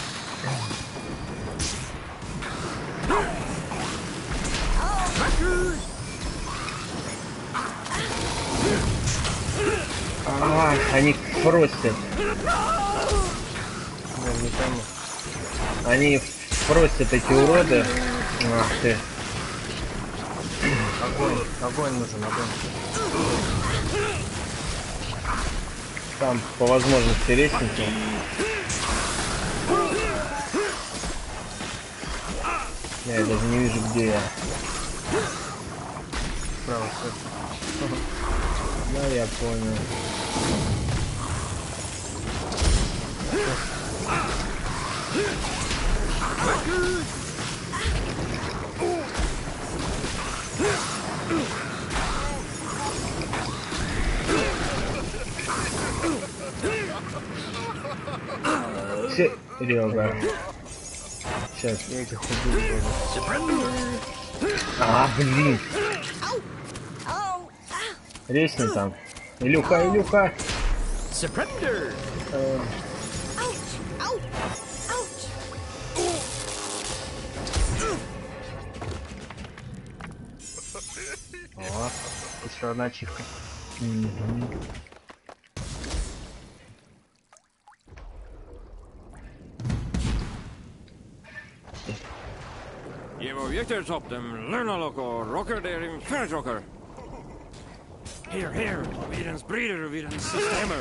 А, они фростят. Они фростят, эти уроды. Ах ты. Огонь, огонь нужен, огонь. Там по возможности лестницу. Я даже не вижу, где я. Справа, да, я понял. Серега. Сейчас. Я этих убил. А, блин. Резни там. Илюха, Илюха. О, еще одна ачивка. Je wil jetters op de Luna-loco rocker der in Ferrocker. Hier, weer een breeder, weer een systemer.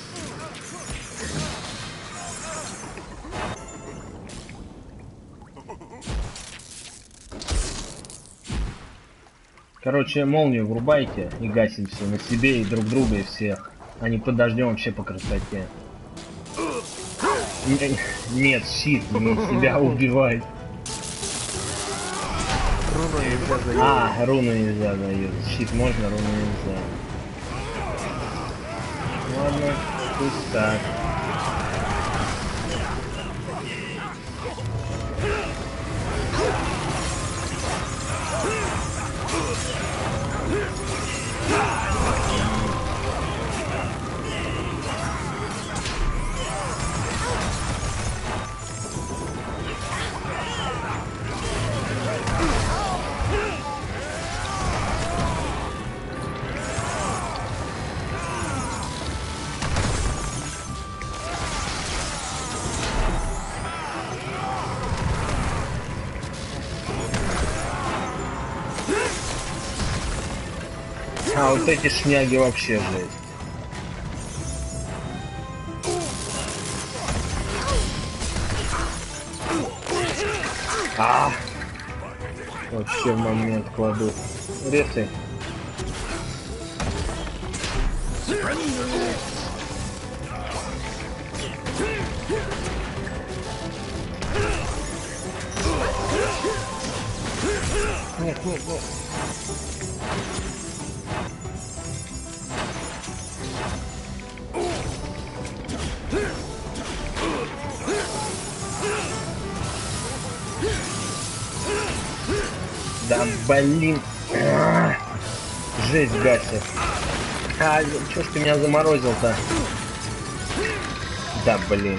Короче, молнию врубайте и гасим все на себе и друг друга и всех. А не под дождем вообще по красоте. Нет, щит, не себя убивать. Руну нельзя заезжать. А, руну нельзя заезжать. Щит можно, руну нельзя. Ладно, пусть так. А вот эти шняги вообще жесть. А! Вообще в момент кладу. Резай. Нет, нет, нет. Да блин. Жесть гасит. А, чё ж ты меня заморозил-то? Да блин.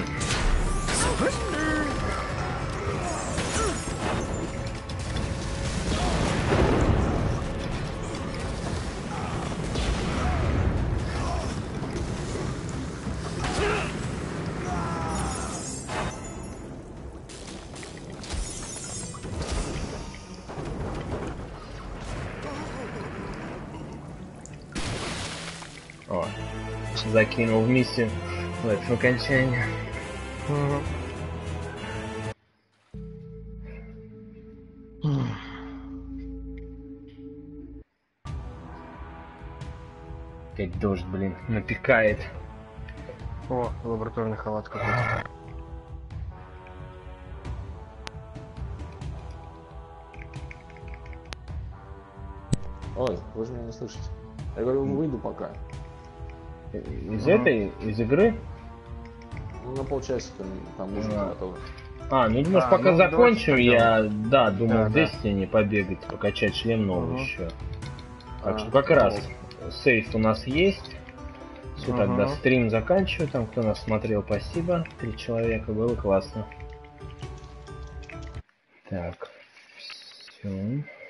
О, закинул в миссию в окончание. Опять дождь, блин, напекает. О, лабораторный халат какой-то. Ой, вы же меня не слышите. Я говорю, выйду пока. Из этой, из игры? Ну, на полчасика там уже готовы. А, ну думаешь, пока ну, закончим, давайте я, да, думал в да. Destiny побегать, покачать шлем новый еще. Так что как раз сейф у нас есть. Все, тогда стрим заканчиваю. Там, кто нас смотрел, спасибо. 3 человека, было классно. Так, все.